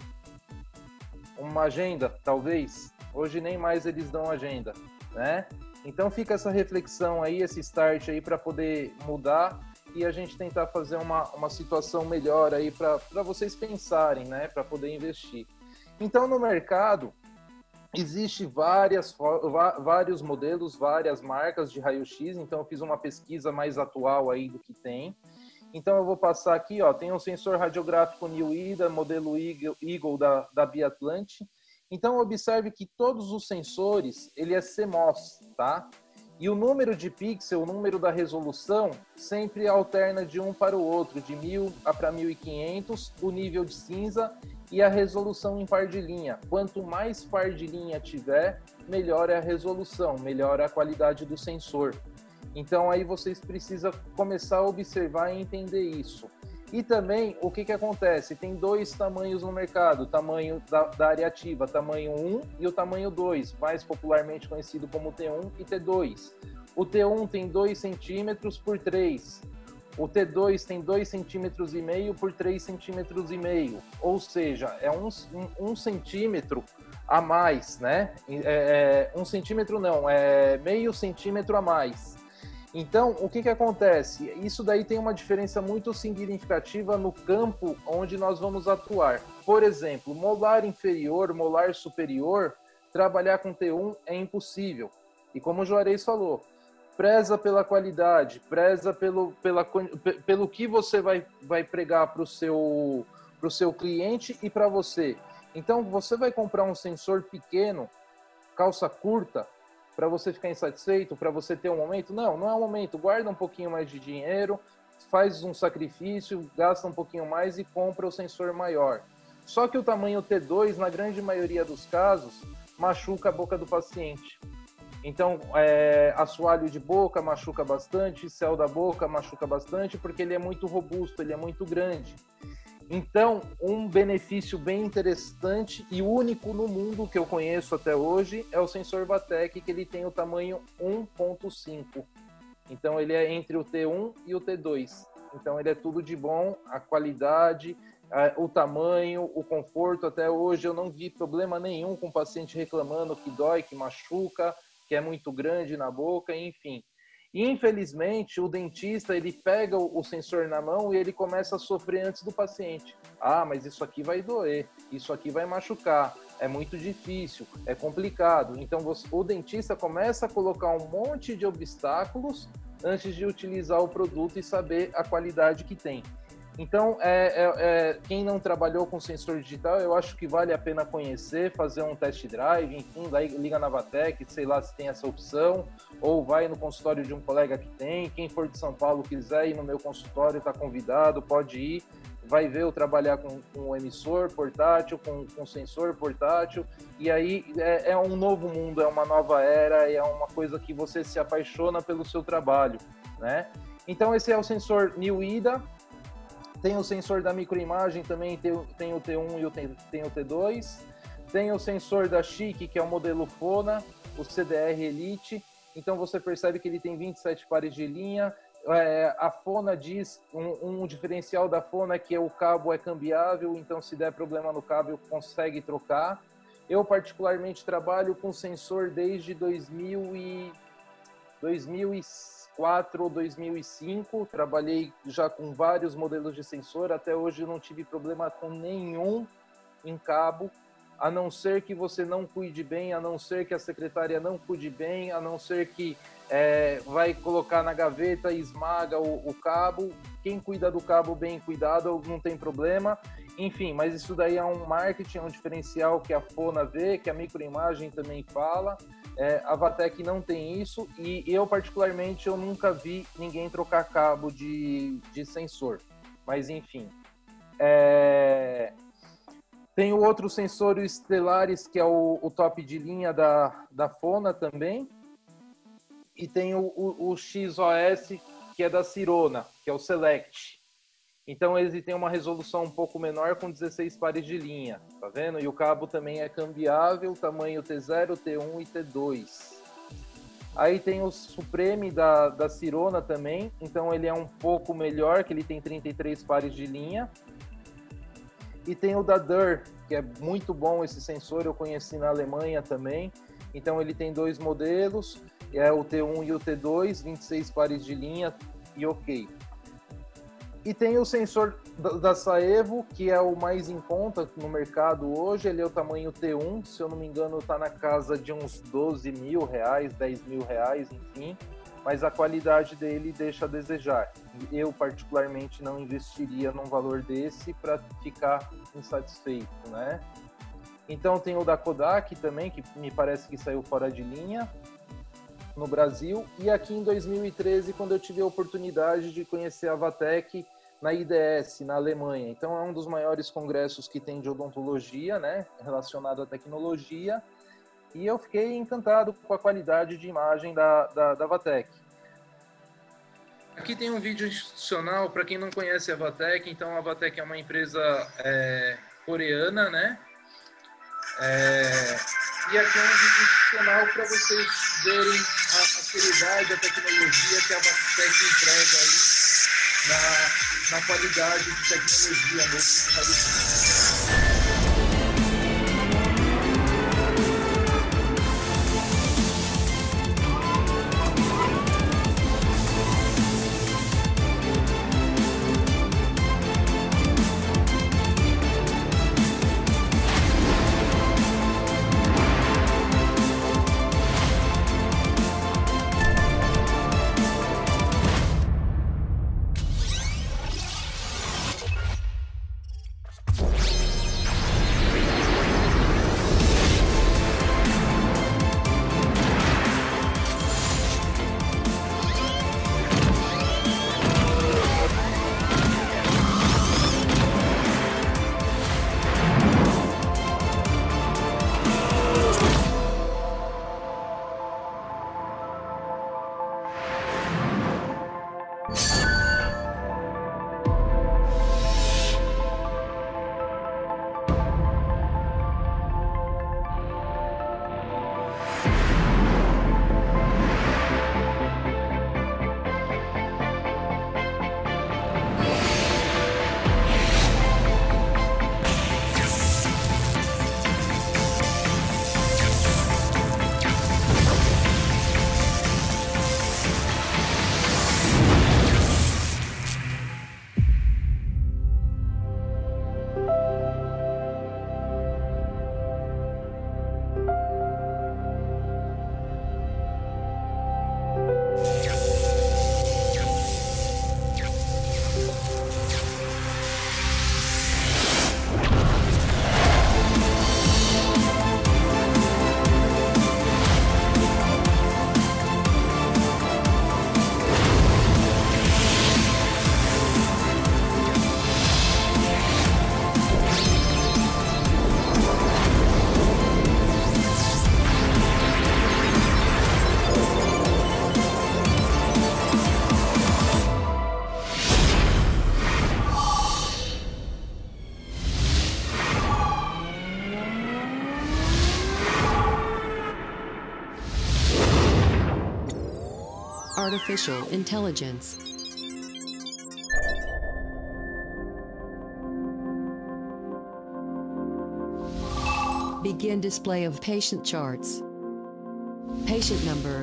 B: Uma agenda, talvez. Hoje nem mais eles dão agenda, né? Então fica essa reflexão aí, esse start aí para poder mudar e a gente tentar fazer uma situação melhor aí para vocês pensarem, né? Para poder investir. Então no mercado existe vários modelos, várias marcas de raio-x. Então eu fiz uma pesquisa mais atual aí do que tem. Então eu vou passar aqui, ó, tem um sensor radiográfico New Ida, modelo Eagle da Biatlant. Então observe que todos os sensores, ele é CMOS, tá? E o número de pixel, o número da resolução, sempre alterna de um para o outro, de 1000 para 1500, o nível de cinza e a resolução em par de linha. Quanto mais par de linha tiver, melhor é a resolução, melhor a qualidade do sensor. Então aí vocês precisam começar a observar e entender isso. E também, o que acontece? Tem 2 tamanhos no mercado, o tamanho da área ativa, tamanho 1 e o tamanho 2, mais popularmente conhecido como T1 e T2. O T1 tem 2 centímetros por 3, o T2 tem 2,5 centímetros por 3,5 centímetros, ou seja, é um centímetro a mais, né? 1 centímetro não, é meio centímetro a mais. Então, o que acontece? Isso daí tem uma diferença muito significativa no campo onde nós vamos atuar. Por exemplo, molar inferior, molar superior, trabalhar com T1 é impossível. E como o Juarez falou, preza pela qualidade, preza pelo que você vai pregar para o seu cliente e para você. Então, você vai comprar um sensor pequeno, calça curta, para você ficar insatisfeito, para você ter um momento? Não, não é um momento. Guarda um pouquinho mais de dinheiro, faz um sacrifício, gasta um pouquinho mais e compra o sensor maior. Só que o tamanho T2, na grande maioria dos casos, machuca a boca do paciente. Então, assoalho de boca machuca bastante, céu da boca machuca bastante, porque ele é muito robusto, ele é muito grande. Então, um benefício bem interessante e único no mundo que eu conheço até hoje é o sensor Vatek, que ele tem o tamanho 1.5. Então, ele é entre o T1 e o T2. Então, ele é tudo de bom, a qualidade, o tamanho, o conforto. Até hoje eu não vi problema nenhum com o paciente reclamando que dói, que machuca, que é muito grande na boca, enfim. Infelizmente, o dentista, ele pega o sensor na mão e ele começa a sofrer antes do paciente. Ah, mas isso aqui vai doer, isso aqui vai machucar, é muito difícil, é complicado. Então, o dentista começa a colocar um monte de obstáculos antes de utilizar o produto e saber a qualidade que tem. Então, quem não trabalhou com sensor digital, eu acho que vale a pena conhecer, fazer um test drive, enfim, daí liga na Vatek, sei lá se tem essa opção, ou vai no consultório de um colega que tem. Quem for de São Paulo quiser ir no meu consultório, está convidado, pode ir, vai ver eu trabalhar com o emissor portátil, com sensor portátil, e aí é um novo mundo, é uma nova era, é uma coisa que você se apaixona pelo seu trabalho, né? Então, esse é o sensor New IDA. Tem o sensor da microimagem também, tem o T1 e tem o T2. Tem o sensor da Chic, que é o modelo Fona, o CDR Elite. Então você percebe que ele tem 27 pares de linha. A Fona diz, um diferencial da Fona é que o cabo é cambiável, então se der problema no cabo, consegue trocar. Eu particularmente trabalho com sensor desde 2004 ou 2005, trabalhei já com vários modelos de sensor, até hoje eu não tive problema com nenhum em cabo, a não ser que você não cuide bem, a não ser que a secretária não cuide bem, a não ser que vai colocar na gaveta e esmaga o cabo. Quem cuida do cabo bem cuidado não tem problema. Enfim, mas isso daí é um marketing, é um diferencial que a Fona vê, que a microimagem também fala. A Vatek não tem isso e eu, particularmente, eu nunca vi ninguém trocar cabo de sensor. Mas, enfim. Tem o outro sensor, o Stellaris, que é o top de linha da Fona também. E tem o XOS, que é da Sirona, que é o Select. Então, ele tem uma resolução um pouco menor, com 16 pares de linha, tá vendo? E o cabo também é cambiável, tamanho T0, T1 e T2. Aí tem o Supreme da Sirona também, então ele é um pouco melhor, que ele tem 33 pares de linha. E tem o da Dur, que é muito bom esse sensor, eu conheci na Alemanha também. Então ele tem dois modelos, o T1 e o T2, 26 pares de linha e ok. E tem o sensor da Saevo, que é o mais em conta no mercado hoje. Ele é o tamanho T1, se eu não me engano, está na casa de uns 12 mil reais, 10 mil reais, enfim. Mas a qualidade dele deixa a desejar. Eu, particularmente, não investiria num valor desse para ficar insatisfeito, né? Então tem o da Kodak também, que me parece que saiu fora de linha no Brasil. E aqui em 2013, quando eu tive a oportunidade de conhecer a Vatek na IDS, na Alemanha. Então é um dos maiores congressos que tem de odontologia, né, relacionado à tecnologia, e eu fiquei encantado com a qualidade de imagem da Vatek. Aqui tem um vídeo institucional para quem não conhece a Vatek. Então a Vatek é uma empresa coreana, né? E aqui é um vídeo institucional para vocês verem a seriedade, a tecnologia que a Vatek entrega aí na qualidade de tecnologia mesmo.
D: Artificial intelligence. Begin display of patient charts. Patient number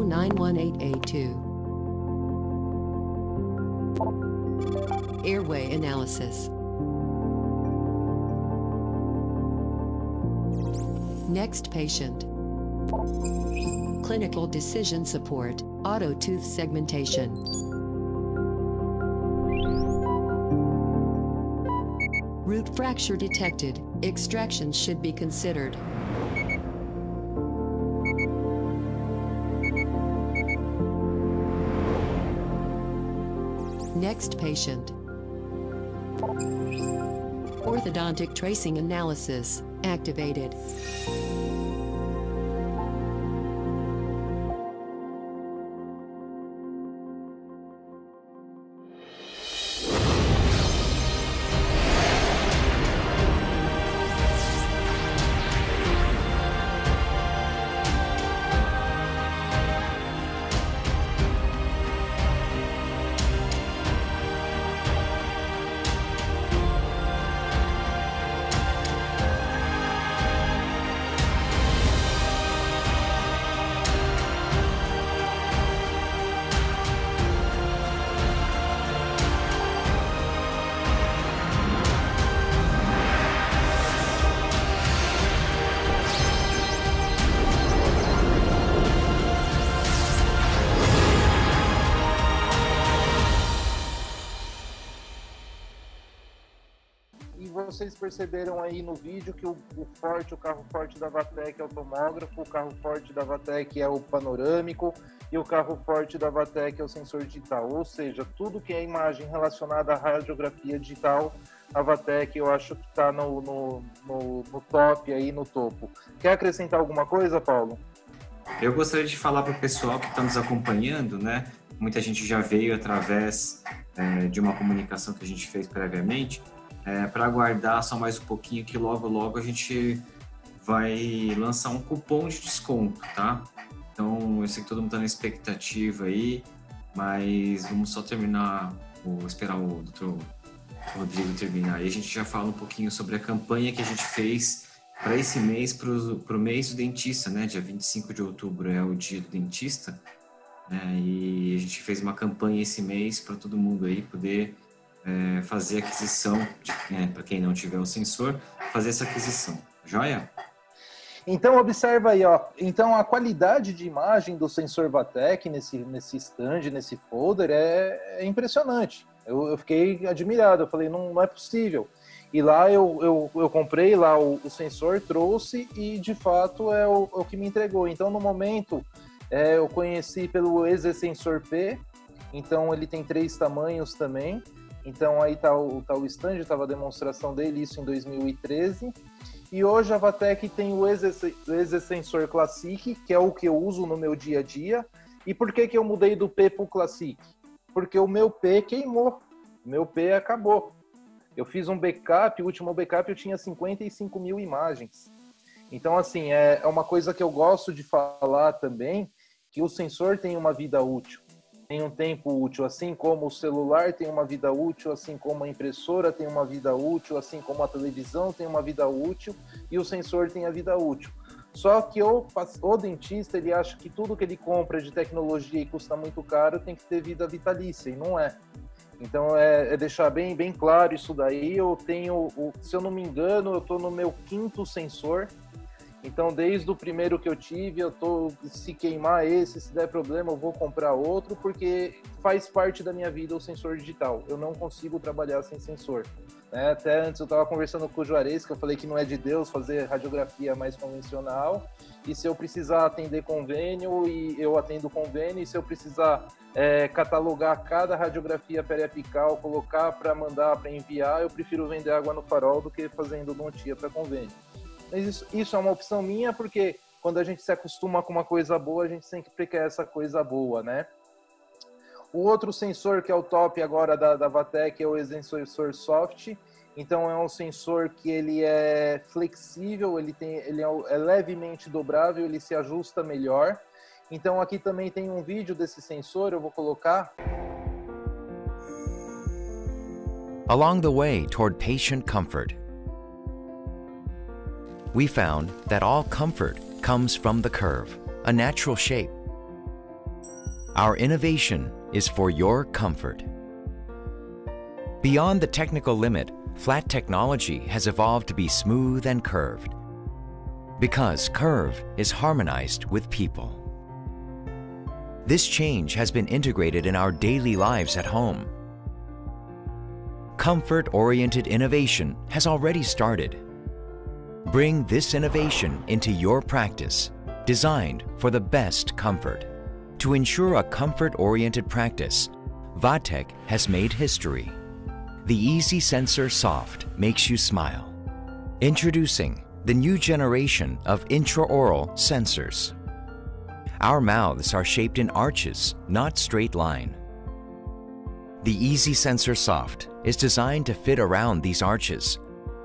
D: 091882. Airway analysis. Next patient. Clinical decision support, auto tooth segmentation. Root fracture detected. Extraction should be considered. Next patient. Orthodontic tracing analysis activated.
B: Vocês perceberam aí no vídeo que o carro forte da Vatec é o tomógrafo, o carro forte da Vatec é o panorâmico e o carro forte da Vatec é o sensor digital. Ou seja, tudo que é imagem relacionada à radiografia digital, a Vatec eu acho que está no top aí, no topo. Quer acrescentar alguma coisa, Paulo?
A: Eu gostaria de falar para o pessoal que está nos acompanhando, né? Muita gente já veio através de uma comunicação que a gente fez previamente, para aguardar só mais um pouquinho, que logo a gente vai lançar um cupom de desconto, tá? Então, eu sei que todo mundo está na expectativa aí, mas vamos só terminar, esperar o Dr. Rodrigo terminar. E a gente já fala um pouquinho sobre a campanha que a gente fez para esse mês, para o mês do dentista, né? Dia 25 de outubro é o dia do dentista, né? E a gente fez uma campanha esse mês para todo mundo aí poder fazer aquisição, para quem não tiver o sensor, fazer essa aquisição. Joia?
B: Então, observa aí, ó. Então, a qualidade de imagem do sensor Vatec nesse stand, nesse folder, é impressionante. Eu fiquei admirado, eu falei, não é possível. E lá eu comprei lá o sensor, trouxe e, de fato, é o que me entregou. Então, no momento, eu conheci pelo EZ Sensor P, então ele tem 3 tamanhos também. Então aí tá o stand, estava a demonstração dele, isso em 2013. E hoje a Vatec tem o EZ Sensor Classic, que é o que eu uso no meu dia a dia. E por que eu mudei do P para o Classic? Porque o meu P queimou, meu P acabou. Eu fiz um backup, o último backup eu tinha 55 mil imagens. Então assim, é uma coisa que eu gosto de falar também, que o sensor tem uma vida útil. Tem um tempo útil, assim como o celular tem uma vida útil, assim como a impressora tem uma vida útil, assim como a televisão tem uma vida útil e o sensor tem a vida útil. Só que o dentista, ele acha que tudo que ele compra de tecnologia e custa muito caro tem que ter vida vitalícia, e não é. Então, é deixar bem claro isso daí. Eu tenho, se eu não me engano, eu estou no meu 5º sensor. Então, desde o primeiro que eu tive, se queimar esse, se der problema, eu vou comprar outro, porque faz parte da minha vida o sensor digital. Eu não consigo trabalhar sem sensor. Né? Até antes eu estava conversando com o Juarez, que eu falei que não é de Deus fazer radiografia mais convencional, e se eu precisar atender convênio, e eu atendo convênio, e se eu precisar catalogar cada radiografia periapical, colocar para mandar, para enviar, eu prefiro vender água no farol do que fazendo odontia para convênio. Mas isso é uma opção minha, porque quando a gente se acostuma com uma coisa boa, a gente sempre quer essa coisa boa, né? O outro sensor que é o top agora da Vatec é o Sensor Soft. Então é um sensor que ele é flexível, ele é levemente dobrável, ele se ajusta melhor. Então aqui também tem um vídeo desse sensor, eu vou colocar.
E: Along the way toward patient comfort, we found that all comfort comes from the curve, a natural shape. Our innovation is for your comfort. Beyond the technical limit, flat technology has evolved to be smooth and curved, because curve is harmonized with people. This change has been integrated in our daily lives at home. Comfort-oriented innovation has already started. Bring this innovation into your practice, designed for the best comfort. To ensure a comfort-oriented practice, Vatek has made history. The Easy Sensor Soft makes you smile. Introducing the new generation of intraoral sensors. Our mouths are shaped in arches, not straight line. The Easy Sensor Soft is designed to fit around these arches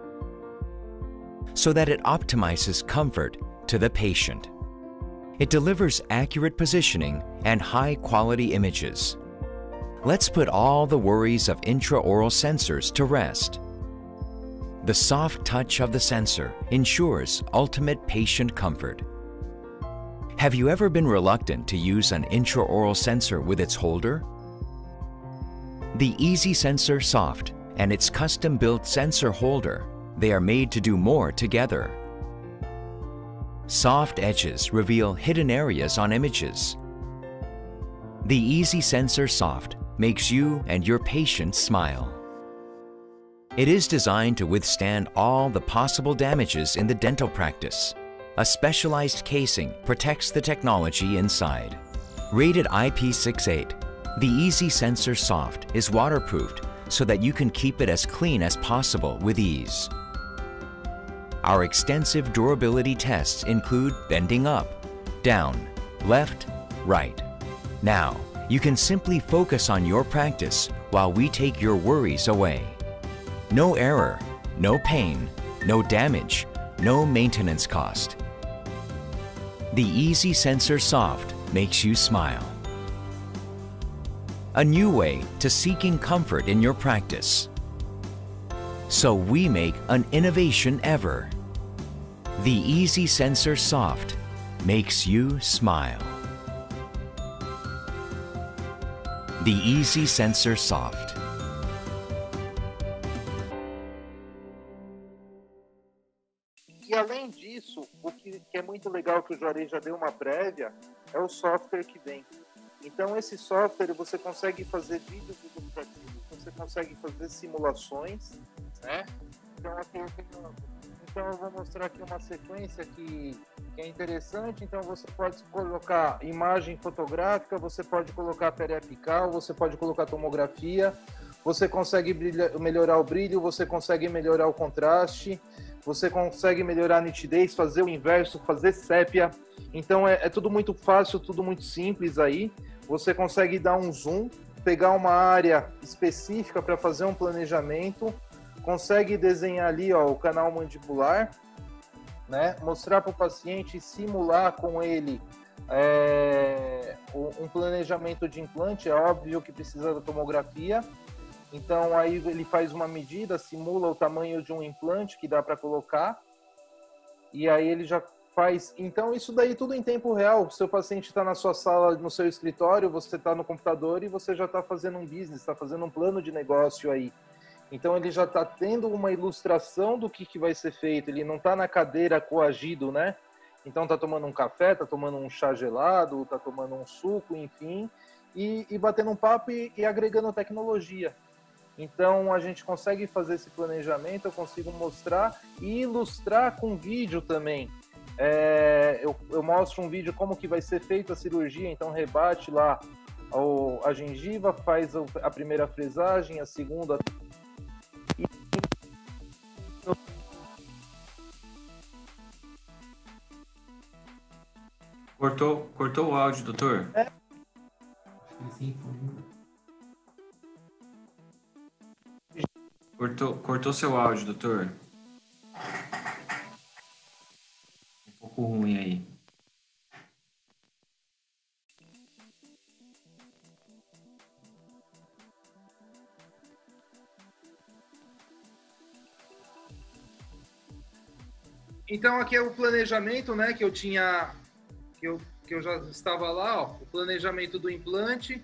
E: so that it optimizes comfort to the patient. It delivers accurate positioning and high-quality images. Let's put all the worries of intraoral sensors to rest. The soft touch of the sensor ensures ultimate patient comfort. Have you ever been reluctant to use an intraoral sensor with its holder? The Easy Sensor Soft and its custom-built sensor holder, they are made to do more together. Soft edges reveal hidden areas on images. The Easy Sensor Soft makes you and your patient smile. It is designed to withstand all the possible damages in the dental practice. A specialized casing protects the technology inside. Rated IP68, the Easy Sensor Soft is waterproofed so that you can keep it as clean as possible with ease. Our extensive durability tests include bending up, down, left, right. Now, you can simply focus on your practice while we take your worries away. No error, no pain, no damage, no maintenance cost. The Easy Sensor Soft makes you smile. A new way to seeking comfort in your practice. So we make an innovation ever. The Easy Sensor Soft makes you smile. The Easy Sensor Soft.
B: E além disso, o que é muito legal, que o Juarez já deu uma prévia, é o software que vem. Então esse software você consegue fazer vídeos ilustrativos, você consegue fazer simulações, né? Então eu vou mostrar aqui uma sequência que é interessante. Então você pode colocar imagem fotográfica, você pode colocar periapical, você pode colocar tomografia, você consegue melhorar o brilho, você consegue melhorar o contraste, você consegue melhorar a nitidez, fazer o inverso, fazer sépia. Então é tudo muito fácil, tudo muito simples aí. Você consegue dar um zoom, pegar uma área específica para fazer um planejamento, consegue desenhar ali, ó, o canal mandibular, né? Mostrar para o paciente, simular com ele um planejamento de implante. É óbvio que precisa da tomografia. Então aí ele faz uma medida, simula o tamanho de um implante que dá para colocar, e aí ele já faz. Então isso daí tudo em tempo real. O seu paciente está na sua sala, no seu escritório, você está no computador e você já está fazendo um business, está fazendo um plano de negócio aí. Então ele já está tendo uma ilustração do que vai ser feito, ele não está na cadeira coagido, né? Então está tomando um café, está tomando um chá gelado, está tomando um suco, enfim, e batendo um papo e agregando tecnologia. Então a gente consegue fazer esse planejamento, eu consigo mostrar e ilustrar com vídeo também. Eu mostro um vídeo como que vai ser feita a cirurgia, então rebate lá a gengiva, faz a primeira fresagem, a segunda.
A: Cortou o áudio, doutor? Cortou seu áudio, doutor. Um pouco ruim aí.
B: Então aqui é o planejamento, né, que eu tinha, que eu já estava lá, ó, o planejamento do implante.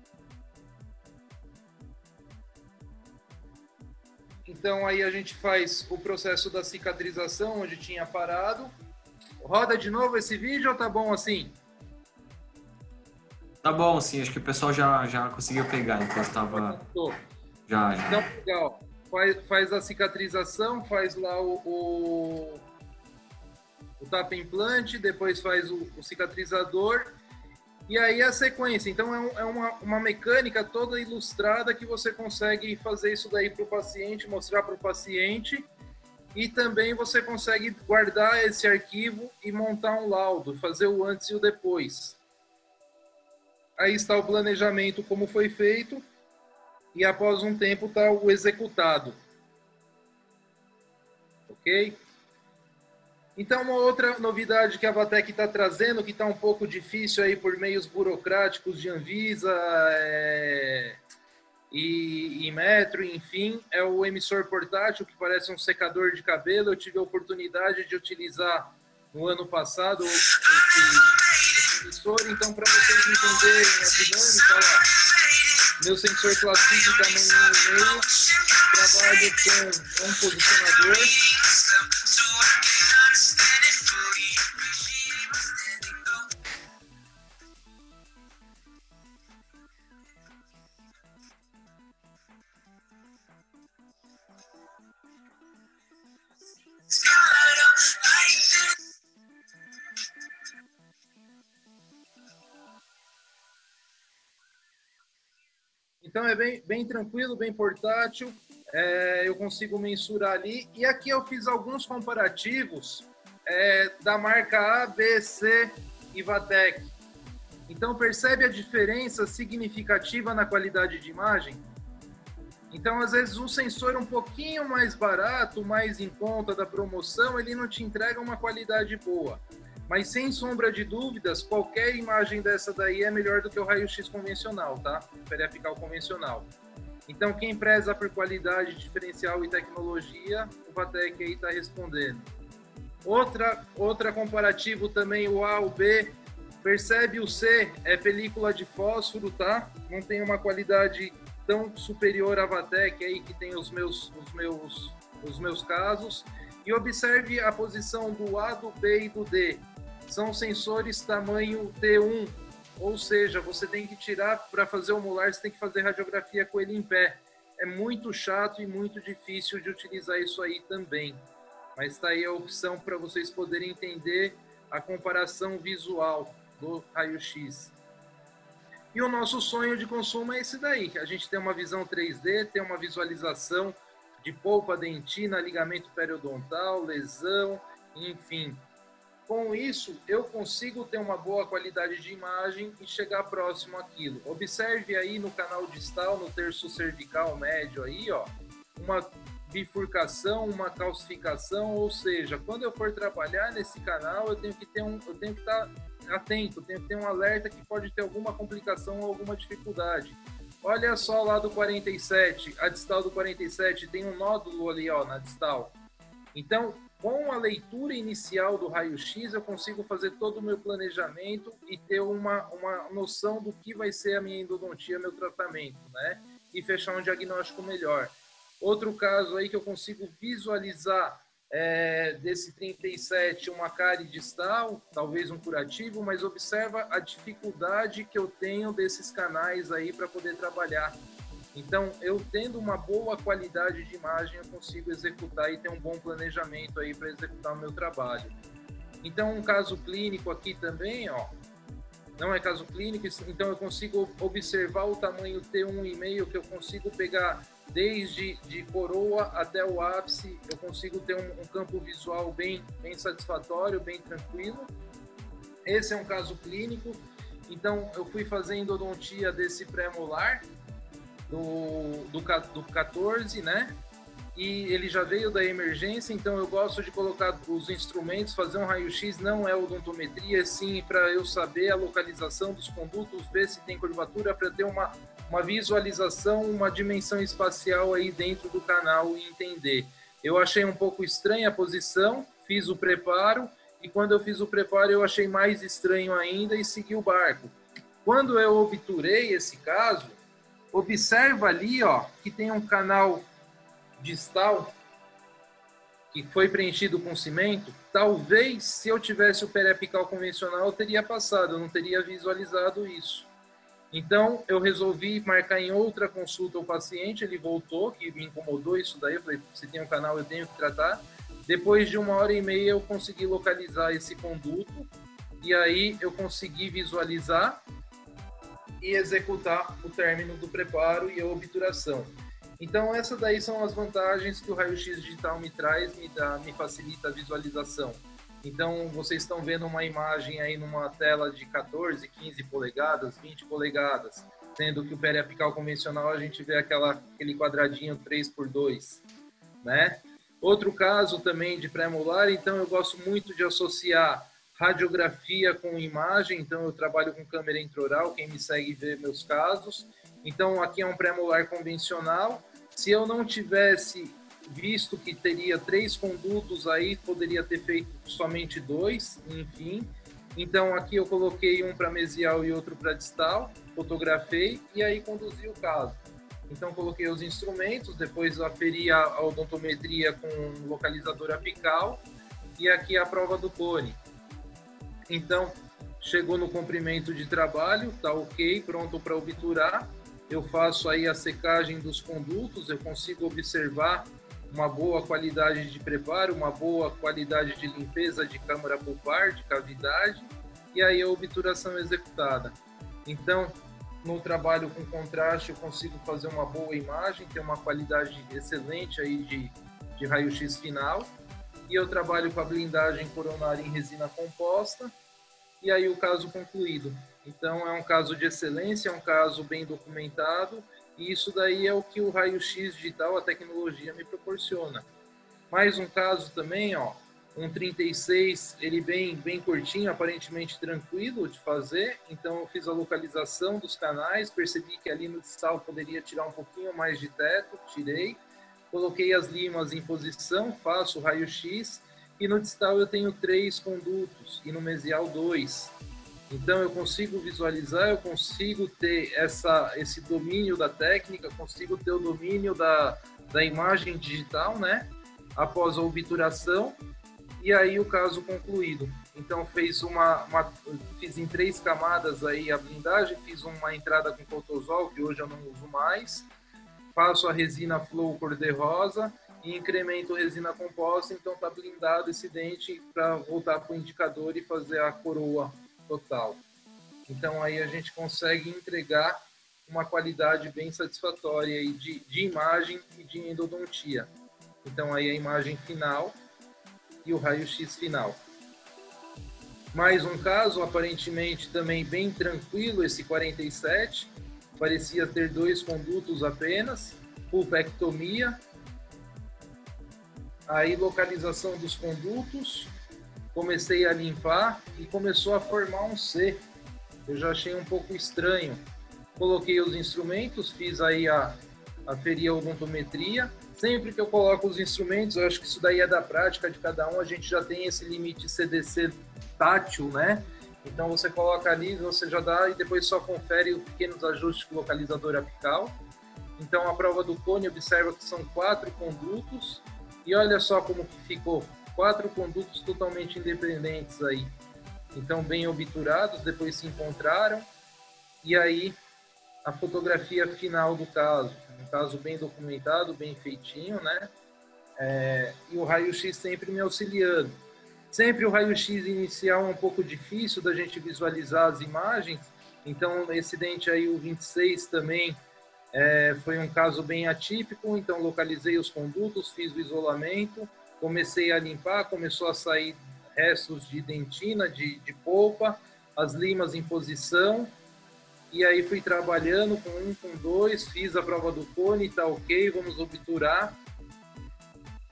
B: Então aí a gente faz o processo da cicatrização, onde tinha parado. Roda de novo esse vídeo ou tá bom assim?
A: Tá bom, sim, acho que o pessoal já conseguiu pegar, então estava... Já.
B: Então, legal. Faz a cicatrização, faz lá o tapa implante, depois faz o cicatrizador, e aí a sequência. Então é uma mecânica toda ilustrada que você consegue fazer isso daí para o paciente, mostrar para o paciente, e também você consegue guardar esse arquivo e montar um laudo, fazer o antes e o depois. Aí está o planejamento como foi feito, e após um tempo está o executado. Ok? Então, uma outra novidade que a Vatec está trazendo, que está um pouco difícil aí por meios burocráticos de Anvisa e Metro, enfim, é o emissor portátil, que parece um secador de cabelo. Eu tive a oportunidade de utilizar no ano passado esse emissor. Então, para vocês entenderem a dinâmica, olha, meu sensor classifica tamanho 1,5, trabalho com um posicionador. Então é bem tranquilo, bem portátil, eu consigo mensurar ali. E aqui eu fiz alguns comparativos da marca A, B, C e Vatec. Então percebe a diferença significativa na qualidade de imagem? Então às vezes o sensor um pouquinho mais barato, mais em conta da promoção, ele não te entrega uma qualidade boa. Mas sem sombra de dúvidas, qualquer imagem dessa daí é melhor do que o raio-x convencional, tá? Periapical convencional. Então, quem preza por qualidade, diferencial e tecnologia, o Vatec aí está respondendo. Outra comparativo também, o A, o B. Percebe o C, é película de fósforo, tá? Não tem uma qualidade tão superior à Vatec aí, que tem os meus casos. E observe a posição do A, do B e do D. São sensores tamanho T1, ou seja, você tem que tirar para fazer o molar, você tem que fazer radiografia com ele em pé. É muito chato e muito difícil de utilizar isso aí também. Mas está aí a opção para vocês poderem entender a comparação visual do raio-x. E o nosso sonho de consumo é esse daí, que a gente tem uma visão 3D, tem uma visualização de polpa dentina, ligamento periodontal, lesão, enfim. Com isso, eu consigo ter uma boa qualidade de imagem e chegar próximo àquilo. Observe aí no canal distal, no terço cervical médio aí, ó, uma bifurcação, uma calcificação, ou seja, quando eu for trabalhar nesse canal, eu tenho que estar atento, tenho que ter um alerta que pode ter alguma complicação ou alguma dificuldade. Olha só lá do 47, a distal do 47 tem um nódulo ali, ó, na distal. Então, com a leitura inicial do raio-x, eu consigo fazer todo o meu planejamento e ter uma noção do que vai ser a minha endodontia, meu tratamento, né? E fechar um diagnóstico melhor. Outro caso aí que eu consigo visualizar desse 37, uma cárie distal, talvez um curativo, mas observa a dificuldade que eu tenho desses canais aí para poder trabalhar. Então, eu tendo uma boa qualidade de imagem, eu consigo executar e ter um bom planejamento aí para executar o meu trabalho. Então, um caso clínico aqui também, ó, não é caso clínico, então eu consigo observar o tamanho T1,5, que eu consigo pegar desde de coroa até o ápice, eu consigo ter um campo visual bem satisfatório, bem tranquilo. Esse é um caso clínico. Então, eu fui fazer endodontia desse pré-molar, do 14, né? e ele já veio da emergência, então eu gosto de colocar os instrumentos, fazer um raio-x, não é odontometria, sim para eu saber a localização dos condutos, ver se tem curvatura, para ter uma visualização, uma dimensão espacial aí dentro do canal e entender. Eu achei um pouco estranha a posição, fiz o preparo, e quando eu fiz o preparo eu achei mais estranho ainda e segui o barco. Quando eu obturei esse caso, observa ali, ó, que tem um canal distal que foi preenchido com cimento. Talvez, se eu tivesse o periapical convencional, eu teria passado, eu não teria visualizado isso. Então, eu resolvi marcar em outra consulta o paciente, ele voltou, que me incomodou isso daí, eu falei, se tem um canal eu tenho que tratar. Depois de 1h30 eu consegui localizar esse conduto, e aí eu consegui visualizar e executar o término do preparo e a obturação. Então, essas daí são as vantagens que o raio-x digital me traz, me facilita a visualização. Então, vocês estão vendo uma imagem aí numa tela de 14, 15 polegadas, 20 polegadas, sendo que o periapical convencional a gente vê aquele quadradinho 3x2, né? Outro caso também de pré-molar, então eu gosto muito de associar radiografia com imagem, então eu trabalho com câmera intraoral, quem me segue vê meus casos. Então, aqui é um pré-molar convencional. Se eu não tivesse visto que teria 3 condutos aí, poderia ter feito somente 2, enfim. Então, aqui eu coloquei um para mesial e outro para distal, fotografei e aí conduzi o caso. Então, coloquei os instrumentos, depois aferi a odontometria com localizador apical e aqui a prova do cone. Então, chegou no comprimento de trabalho, tá ok, pronto para obturar. Eu faço aí a secagem dos condutos, eu consigo observar uma boa qualidade de preparo, uma boa qualidade de limpeza de câmara pulpar, de cavidade, e aí a obturação executada. Então, no trabalho com contraste, eu consigo fazer uma boa imagem, ter uma qualidade excelente aí de raio-x final, e eu trabalho com a blindagem coronária em resina composta, e aí o caso concluído. Então, é um caso de excelência, é um caso bem documentado, e isso daí é o que o raio-x digital, a tecnologia, me proporciona. Mais um caso também, ó, um 36, ele bem curtinho, aparentemente tranquilo de fazer, então eu fiz a localização dos canais, percebi que ali no distal poderia tirar um pouquinho mais de teto, tirei, coloquei as limas em posição, faço o raio-x, e no distal eu tenho 3 condutos, e no mesial 2. Então, eu consigo visualizar, eu consigo ter esse domínio da técnica, consigo ter o domínio da imagem digital, né? Após a obturação, e aí o caso concluído. Então, fiz em 3 camadas aí a blindagem, fiz uma entrada com Fotosol, que hoje eu não uso mais, faço a resina Flow cor-de-rosa e incremento resina composta, então está blindado esse dente para voltar para o indicador e fazer a coroa total. Então aí a gente consegue entregar uma qualidade bem satisfatória aí de imagem e de endodontia. Então aí a imagem final e o raio-x final. Mais um caso, aparentemente também bem tranquilo, esse 47, parecia ter 2 condutos apenas, pulpectomia, aí localização dos condutos, comecei a limpar e começou a formar um C. Eu já achei um pouco estranho. Coloquei os instrumentos, fiz aí aferi a odontometria. Sempre que eu coloco os instrumentos, eu acho que isso daí é da prática de cada um, a gente já tem esse limite CDC tátil, né? Então você coloca ali, você já dá e depois só confere os pequenos ajustes com o localizador apical. Então a prova do cone observa que são 4 condutos e olha só como que ficou. 4 condutos totalmente independentes aí. Então, bem obturados, depois se encontraram. E aí, a fotografia final do caso. Um caso bem documentado, bem feitinho, né? E o raio-x sempre me auxiliando. Sempre o raio-x inicial é um pouco difícil da gente visualizar as imagens. Então, esse dente aí, o 26 também, foi um caso bem atípico. Então, localizei os condutos, fiz o isolamento. Comecei a limpar, começou a sair restos de dentina, de polpa, as limas em posição, e aí fui trabalhando com 1, com 2, fiz a prova do cone, tá ok, vamos obturar.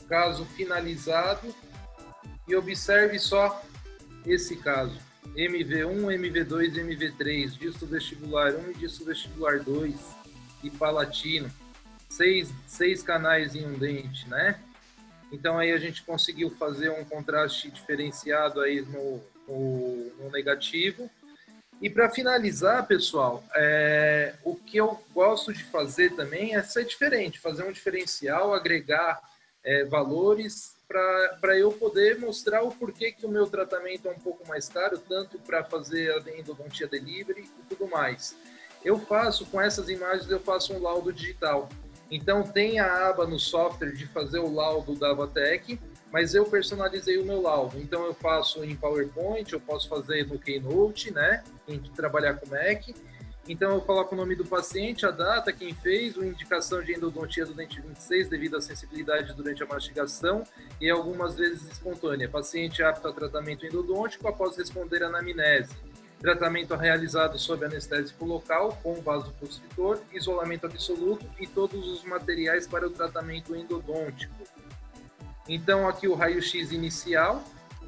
B: caso finalizado e observe só esse caso. MV1, MV2, MV3, disto vestibular 1 e disto vestibular 2 e palatino. 6 canais em um dente, né? Então aí a gente conseguiu fazer um contraste diferenciado aí no negativo. E para finalizar, pessoal, o que eu gosto de fazer também é ser diferente, fazer um diferencial, agregar valores para eu poder mostrar o porquê que o meu tratamento é um pouco mais caro, tanto para fazer a endodontia delivery e tudo mais. Eu faço, com essas imagens, eu faço um laudo digital. Então tem a aba no software de fazer o laudo da Vatec, mas eu personalizei o meu laudo. Então eu faço em PowerPoint, eu posso fazer no Keynote, né? Quem trabalhar com Mac. Então eu coloco o nome do paciente, a data, quem fez, uma indicação de endodontia do dente 26 devido à sensibilidade durante a mastigação e algumas vezes espontânea. Paciente apto a tratamento endodôntico após responder à anamnese. Tratamento realizado sob anestésico local com vasoconstritor, isolamento absoluto e todos os materiais para o tratamento endodôntico. Então aqui o raio-x inicial.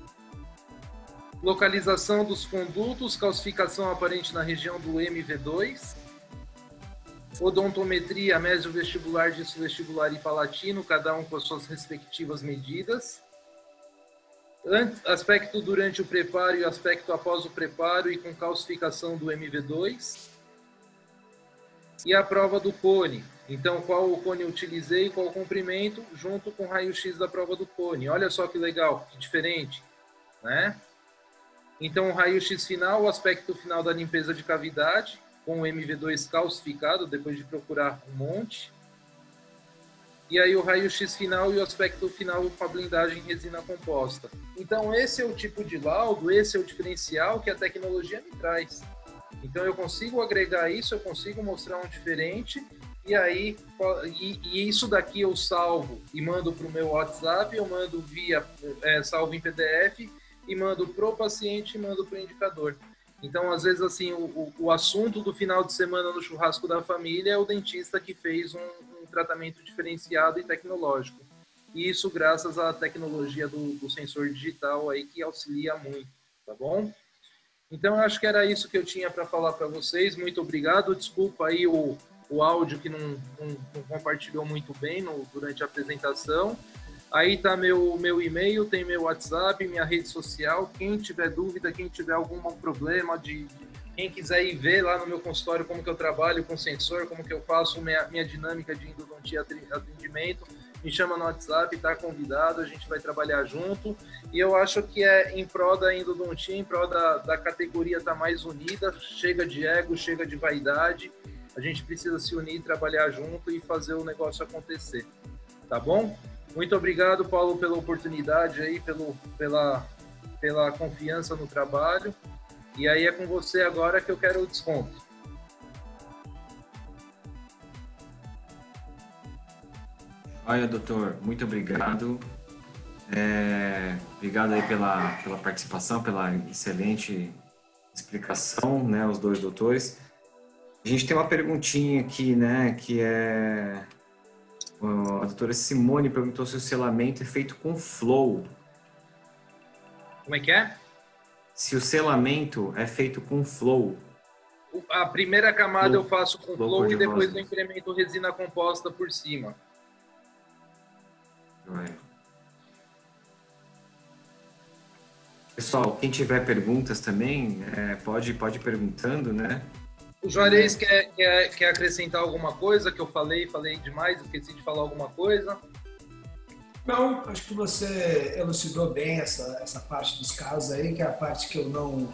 B: Localização dos condutos, calcificação aparente na região do MV2, odontometria, mesovestibular, distovestibular e palatino, cada um com as suas respectivas medidas, aspecto durante o preparo e aspecto após o preparo e com calcificação do MV2, e a prova do cone. Então, qual o cone eu utilizei, qual o comprimento, junto com o raio-x da prova do cone. Olha só que legal, que diferente, né? Então, o raio-x final, o aspecto final da limpeza de cavidade, com o MV2 calcificado, depois de procurar um monte. E aí o raio-x final e o aspecto final com a blindagem em resina composta. Então, esse é o tipo de laudo, esse é o diferencial que a tecnologia me traz. Então, eu consigo agregar isso, eu consigo mostrar um diferente, e aí e isso daqui eu salvo e mando para o meu WhatsApp, eu mando via salvo em PDF, e mando pro paciente e mando pro indicador. Então, às vezes, assim, o assunto do final de semana no churrasco da família é o dentista que fez um tratamento diferenciado e tecnológico. E isso graças à tecnologia do sensor digital aí, que auxilia muito, tá bom? Então, eu acho que era isso que eu tinha para falar para vocês. Muito obrigado. Desculpa aí o áudio que não compartilhou muito bem durante a apresentação. Aí tá meu e-mail, tem meu WhatsApp, minha rede social. Quem tiver dúvida, quem tiver algum problema, quem quiser ir ver lá no meu consultório como que eu trabalho com sensor, como que eu faço minha dinâmica de endodontia atendimento, me chama no WhatsApp, tá convidado, a gente vai trabalhar junto. E eu acho que em prol da endodontia, em prol da categoria tá mais unida, chega de ego, chega de vaidade. A gente precisa se unir, trabalhar junto e fazer o negócio acontecer. Tá bom? Muito obrigado, Paulo, pela oportunidade aí, pela confiança no trabalho. E aí é com você agora que eu quero o desconto.
A: Olha, doutor, muito obrigado. Obrigado aí pela participação, pela excelente explicação, né, os dois doutores. A gente tem uma perguntinha aqui, né, que a doutora Simone perguntou se o selamento é feito com flow.
B: Como é que é?
A: Se o selamento é feito com flow.
B: A primeira camada eu faço com flow e depois eu
A: rosa.
B: incremento resina composta por cima.
A: Pessoal, quem tiver perguntas também, pode ir perguntando, né?
B: O Juarez quer acrescentar alguma coisa que eu falei demais, esqueci de falar alguma coisa?
C: Não, acho que você elucidou bem essa parte dos casos aí, que é a parte que eu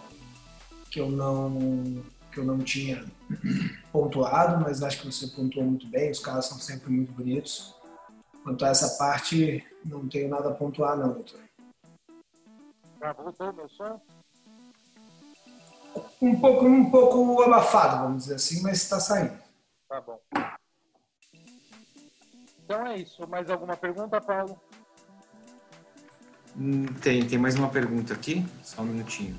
C: não tinha pontuado, mas acho que você pontuou muito bem, os casos são sempre muito bonitos. Quanto a essa parte, não tenho nada a pontuar não, doutor.
B: Voltou meu som?
C: Um pouco abafado, vamos dizer assim, mas está saindo.
B: Tá bom. Então é isso. Mais alguma pergunta, Paulo?
A: Tem mais uma pergunta aqui, só um minutinho.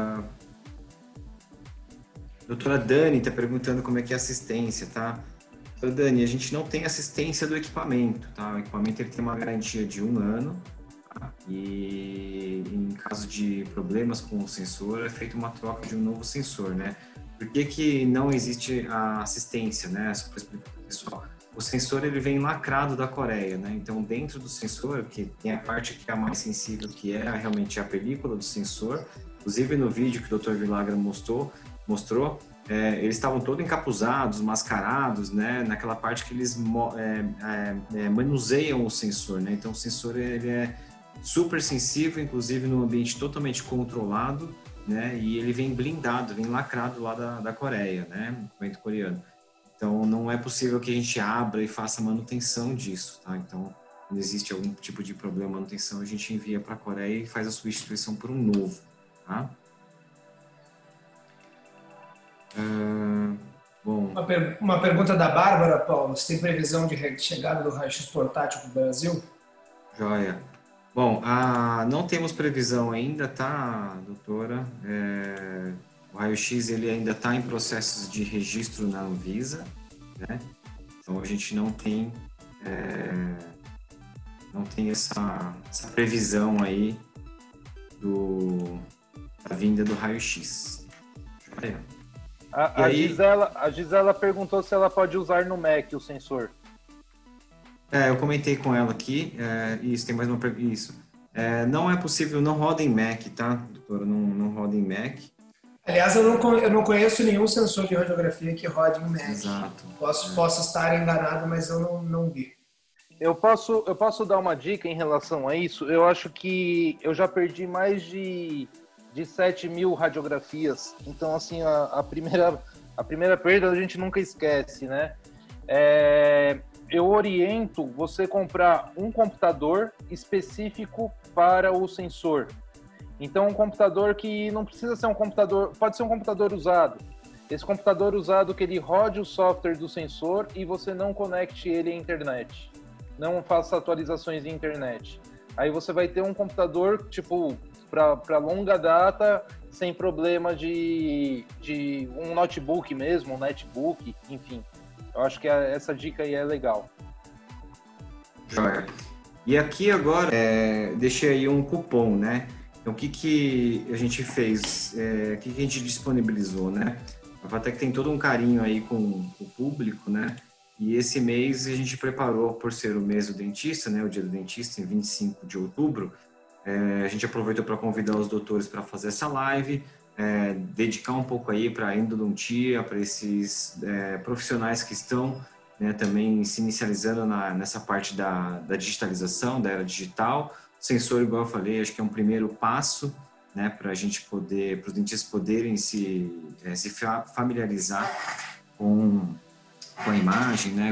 A: Doutora Dani está perguntando como é que é a assistência, tá? Dani, a gente não tem assistência do equipamento, tá? O equipamento ele tem uma garantia de 1 ano, tá? E em caso de problemas com o sensor, é feita uma troca de um novo sensor, né? Por que não existe a assistência, né? Só para explicar para o pessoal. O sensor ele vem lacrado da Coreia, né? Então, dentro do sensor, que tem a parte que é a mais sensível, que é realmente a película do sensor, inclusive no vídeo que o Dr. Villagra mostrou, eles estavam todos encapuzados, mascarados, né? Naquela parte que eles manuseiam o sensor, né? Então, o sensor ele é super sensível, inclusive num ambiente totalmente controlado, né? E ele vem blindado, vem lacrado lá da Coreia, né? Equipamento coreano. Então, não é possível que a gente abra e faça manutenção disso, tá? Então, quando existe algum tipo de problema de manutenção, a gente envia para a Coreia e faz a substituição por um novo, tá? Bom.
C: Uma pergunta da Bárbara, Paulo. Você tem previsão de chegada do raio-x portátil para o Brasil?
A: Joia. Bom, não temos previsão ainda, tá, doutora? O raio-x ele ainda está em processos de registro na Anvisa, né? Então a gente não tem essa previsão aí da vinda do raio-x.
B: A Gisela perguntou se ela pode usar no Mac o sensor.
A: Eu comentei com ela aqui, isso, tem mais uma pergunta, isso. Não é possível, não roda em Mac, tá, doutora? Não roda em Mac.
C: Aliás, eu não conheço nenhum sensor de radiografia que rode em Mac.
A: Exato.
C: Posso estar enganado, mas eu não vi.
B: Eu posso dar uma dica em relação a isso? Eu acho que eu já perdi mais de 7.000 radiografias. Então, assim, a primeira perda a gente nunca esquece, né? Eu oriento você comprar um computador específico para o sensor. Então, um computador que não precisa ser um computador, pode ser um computador usado. Esse computador usado que ele rode o software do sensor e você não conecte ele à internet. Não faça atualizações de internet. Aí você vai ter um computador, tipo, para longa data, sem problema de um notebook mesmo, um netbook, enfim. Eu acho que essa dica aí é legal.
A: Joia. E aqui agora, deixei aí um cupom, né? Então, o que a gente fez? O que a gente disponibilizou, né? A Vatec tem todo um carinho aí com o público, né? E esse mês a gente preparou, por ser o mês do dentista, né? O dia do dentista, em 25 de outubro, a gente aproveitou para convidar os doutores para fazer essa live, dedicar um pouco aí para a endodontia, para esses profissionais que estão, né, também se inicializando nessa parte da digitalização, da era digital. O sensor, igual eu falei, acho que é um primeiro passo, né, para a gente poder, para os dentistas poderem se familiarizar com a imagem, né,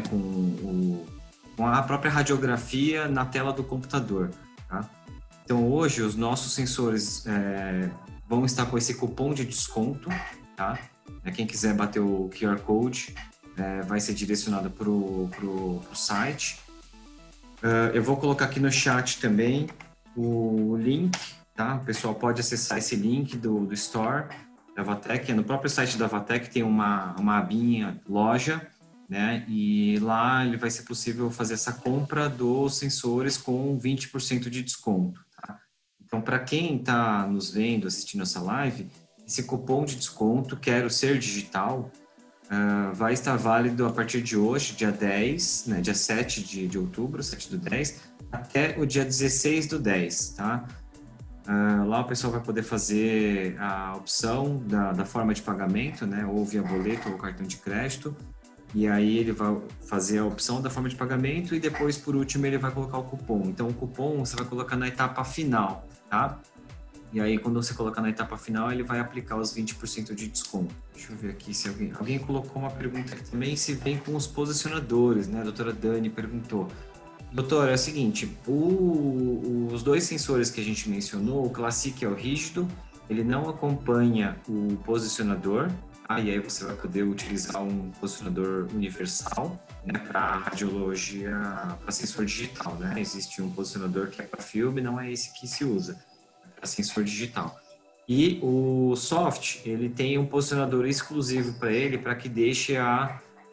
A: com a própria radiografia na tela do computador, tá? Então, hoje, os nossos sensores vão estar com esse cupom de desconto, tá? Quem quiser bater o QR Code vai ser direcionado para o site. Eu vou colocar aqui no chat também o link, tá? O pessoal pode acessar esse link do Store da Vatec. No próprio site da Vatec tem uma abinha loja, né? E lá ele vai ser possível fazer essa compra dos sensores com 20% de desconto. Então, para quem está nos vendo, assistindo essa live, esse cupom de desconto, Quero Ser Digital, vai estar válido a partir de hoje, dia 10, né, dia 7 de outubro, 7 do 10, até o dia 16 do 10, tá? Lá o pessoal vai poder fazer a opção da forma de pagamento, né, ou via boleto ou cartão de crédito, e aí ele vai fazer a opção da forma de pagamento e depois, por último, ele vai colocar o cupom. Então, o cupom você vai colocar na etapa final, tá? E aí, quando você colocar na etapa final, ele vai aplicar os 20% de desconto. Deixa eu ver aqui se alguém colocou uma pergunta aqui também, se vem com os posicionadores, né? A doutora Dani perguntou. Doutora, é o seguinte, os dois sensores que a gente mencionou, o Classic é o rígido, ele não acompanha o posicionador, tá? E aí você vai poder utilizar um posicionador universal, né, para radiologia, para sensor digital, né? Existe um posicionador que é para filme, não é esse que se usa, é para sensor digital. E o Soft, ele tem um posicionador exclusivo para ele, para que deixe a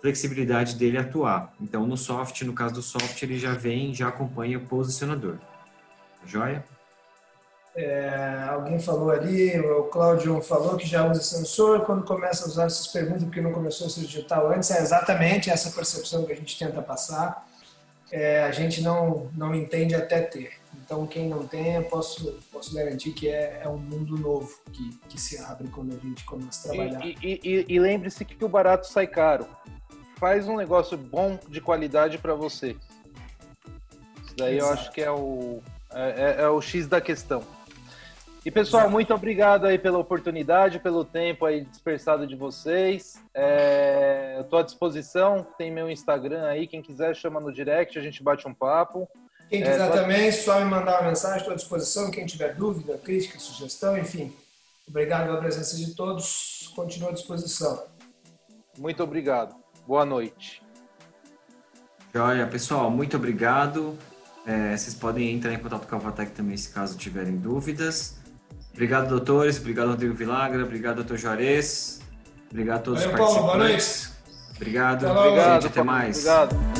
A: flexibilidade dele atuar. Então, no soft, no caso do soft, ele já acompanha o posicionador. Joia?
C: Alguém falou ali, o Cláudio falou que já usa sensor, quando começa a usar essas perguntas porque não começou a ser digital antes, é exatamente essa percepção que a gente tenta passar. A gente não entende até ter. Então, quem não tem, eu posso garantir que é um mundo novo que se abre quando a gente começa a trabalhar.
B: E lembre-se que o barato sai caro. Faz um negócio bom, de qualidade para você. Isso daí eu acho que é o X da questão. E, pessoal, muito obrigado aí pela oportunidade, pelo tempo aí dispersado de vocês. Eu estou à disposição, tem meu Instagram aí, quem quiser chama no direct, a gente bate um papo.
C: Quem quiser também, só me mandar uma mensagem, estou à disposição. Quem tiver dúvida, crítica, sugestão, enfim. Obrigado pela presença de todos, continuo à disposição.
B: Muito obrigado. Boa noite.
A: Joia, pessoal, muito obrigado. Vocês podem entrar em contato com a Vatec também, se caso tiverem dúvidas. Obrigado, doutores. Obrigado, Rodrigo Vilagra. Obrigado, doutor Juarez. Obrigado a todos os participantes.
C: Paulo, boa noite.
A: Obrigado.
B: Obrigado,
A: gente, até mais.
B: Obrigado.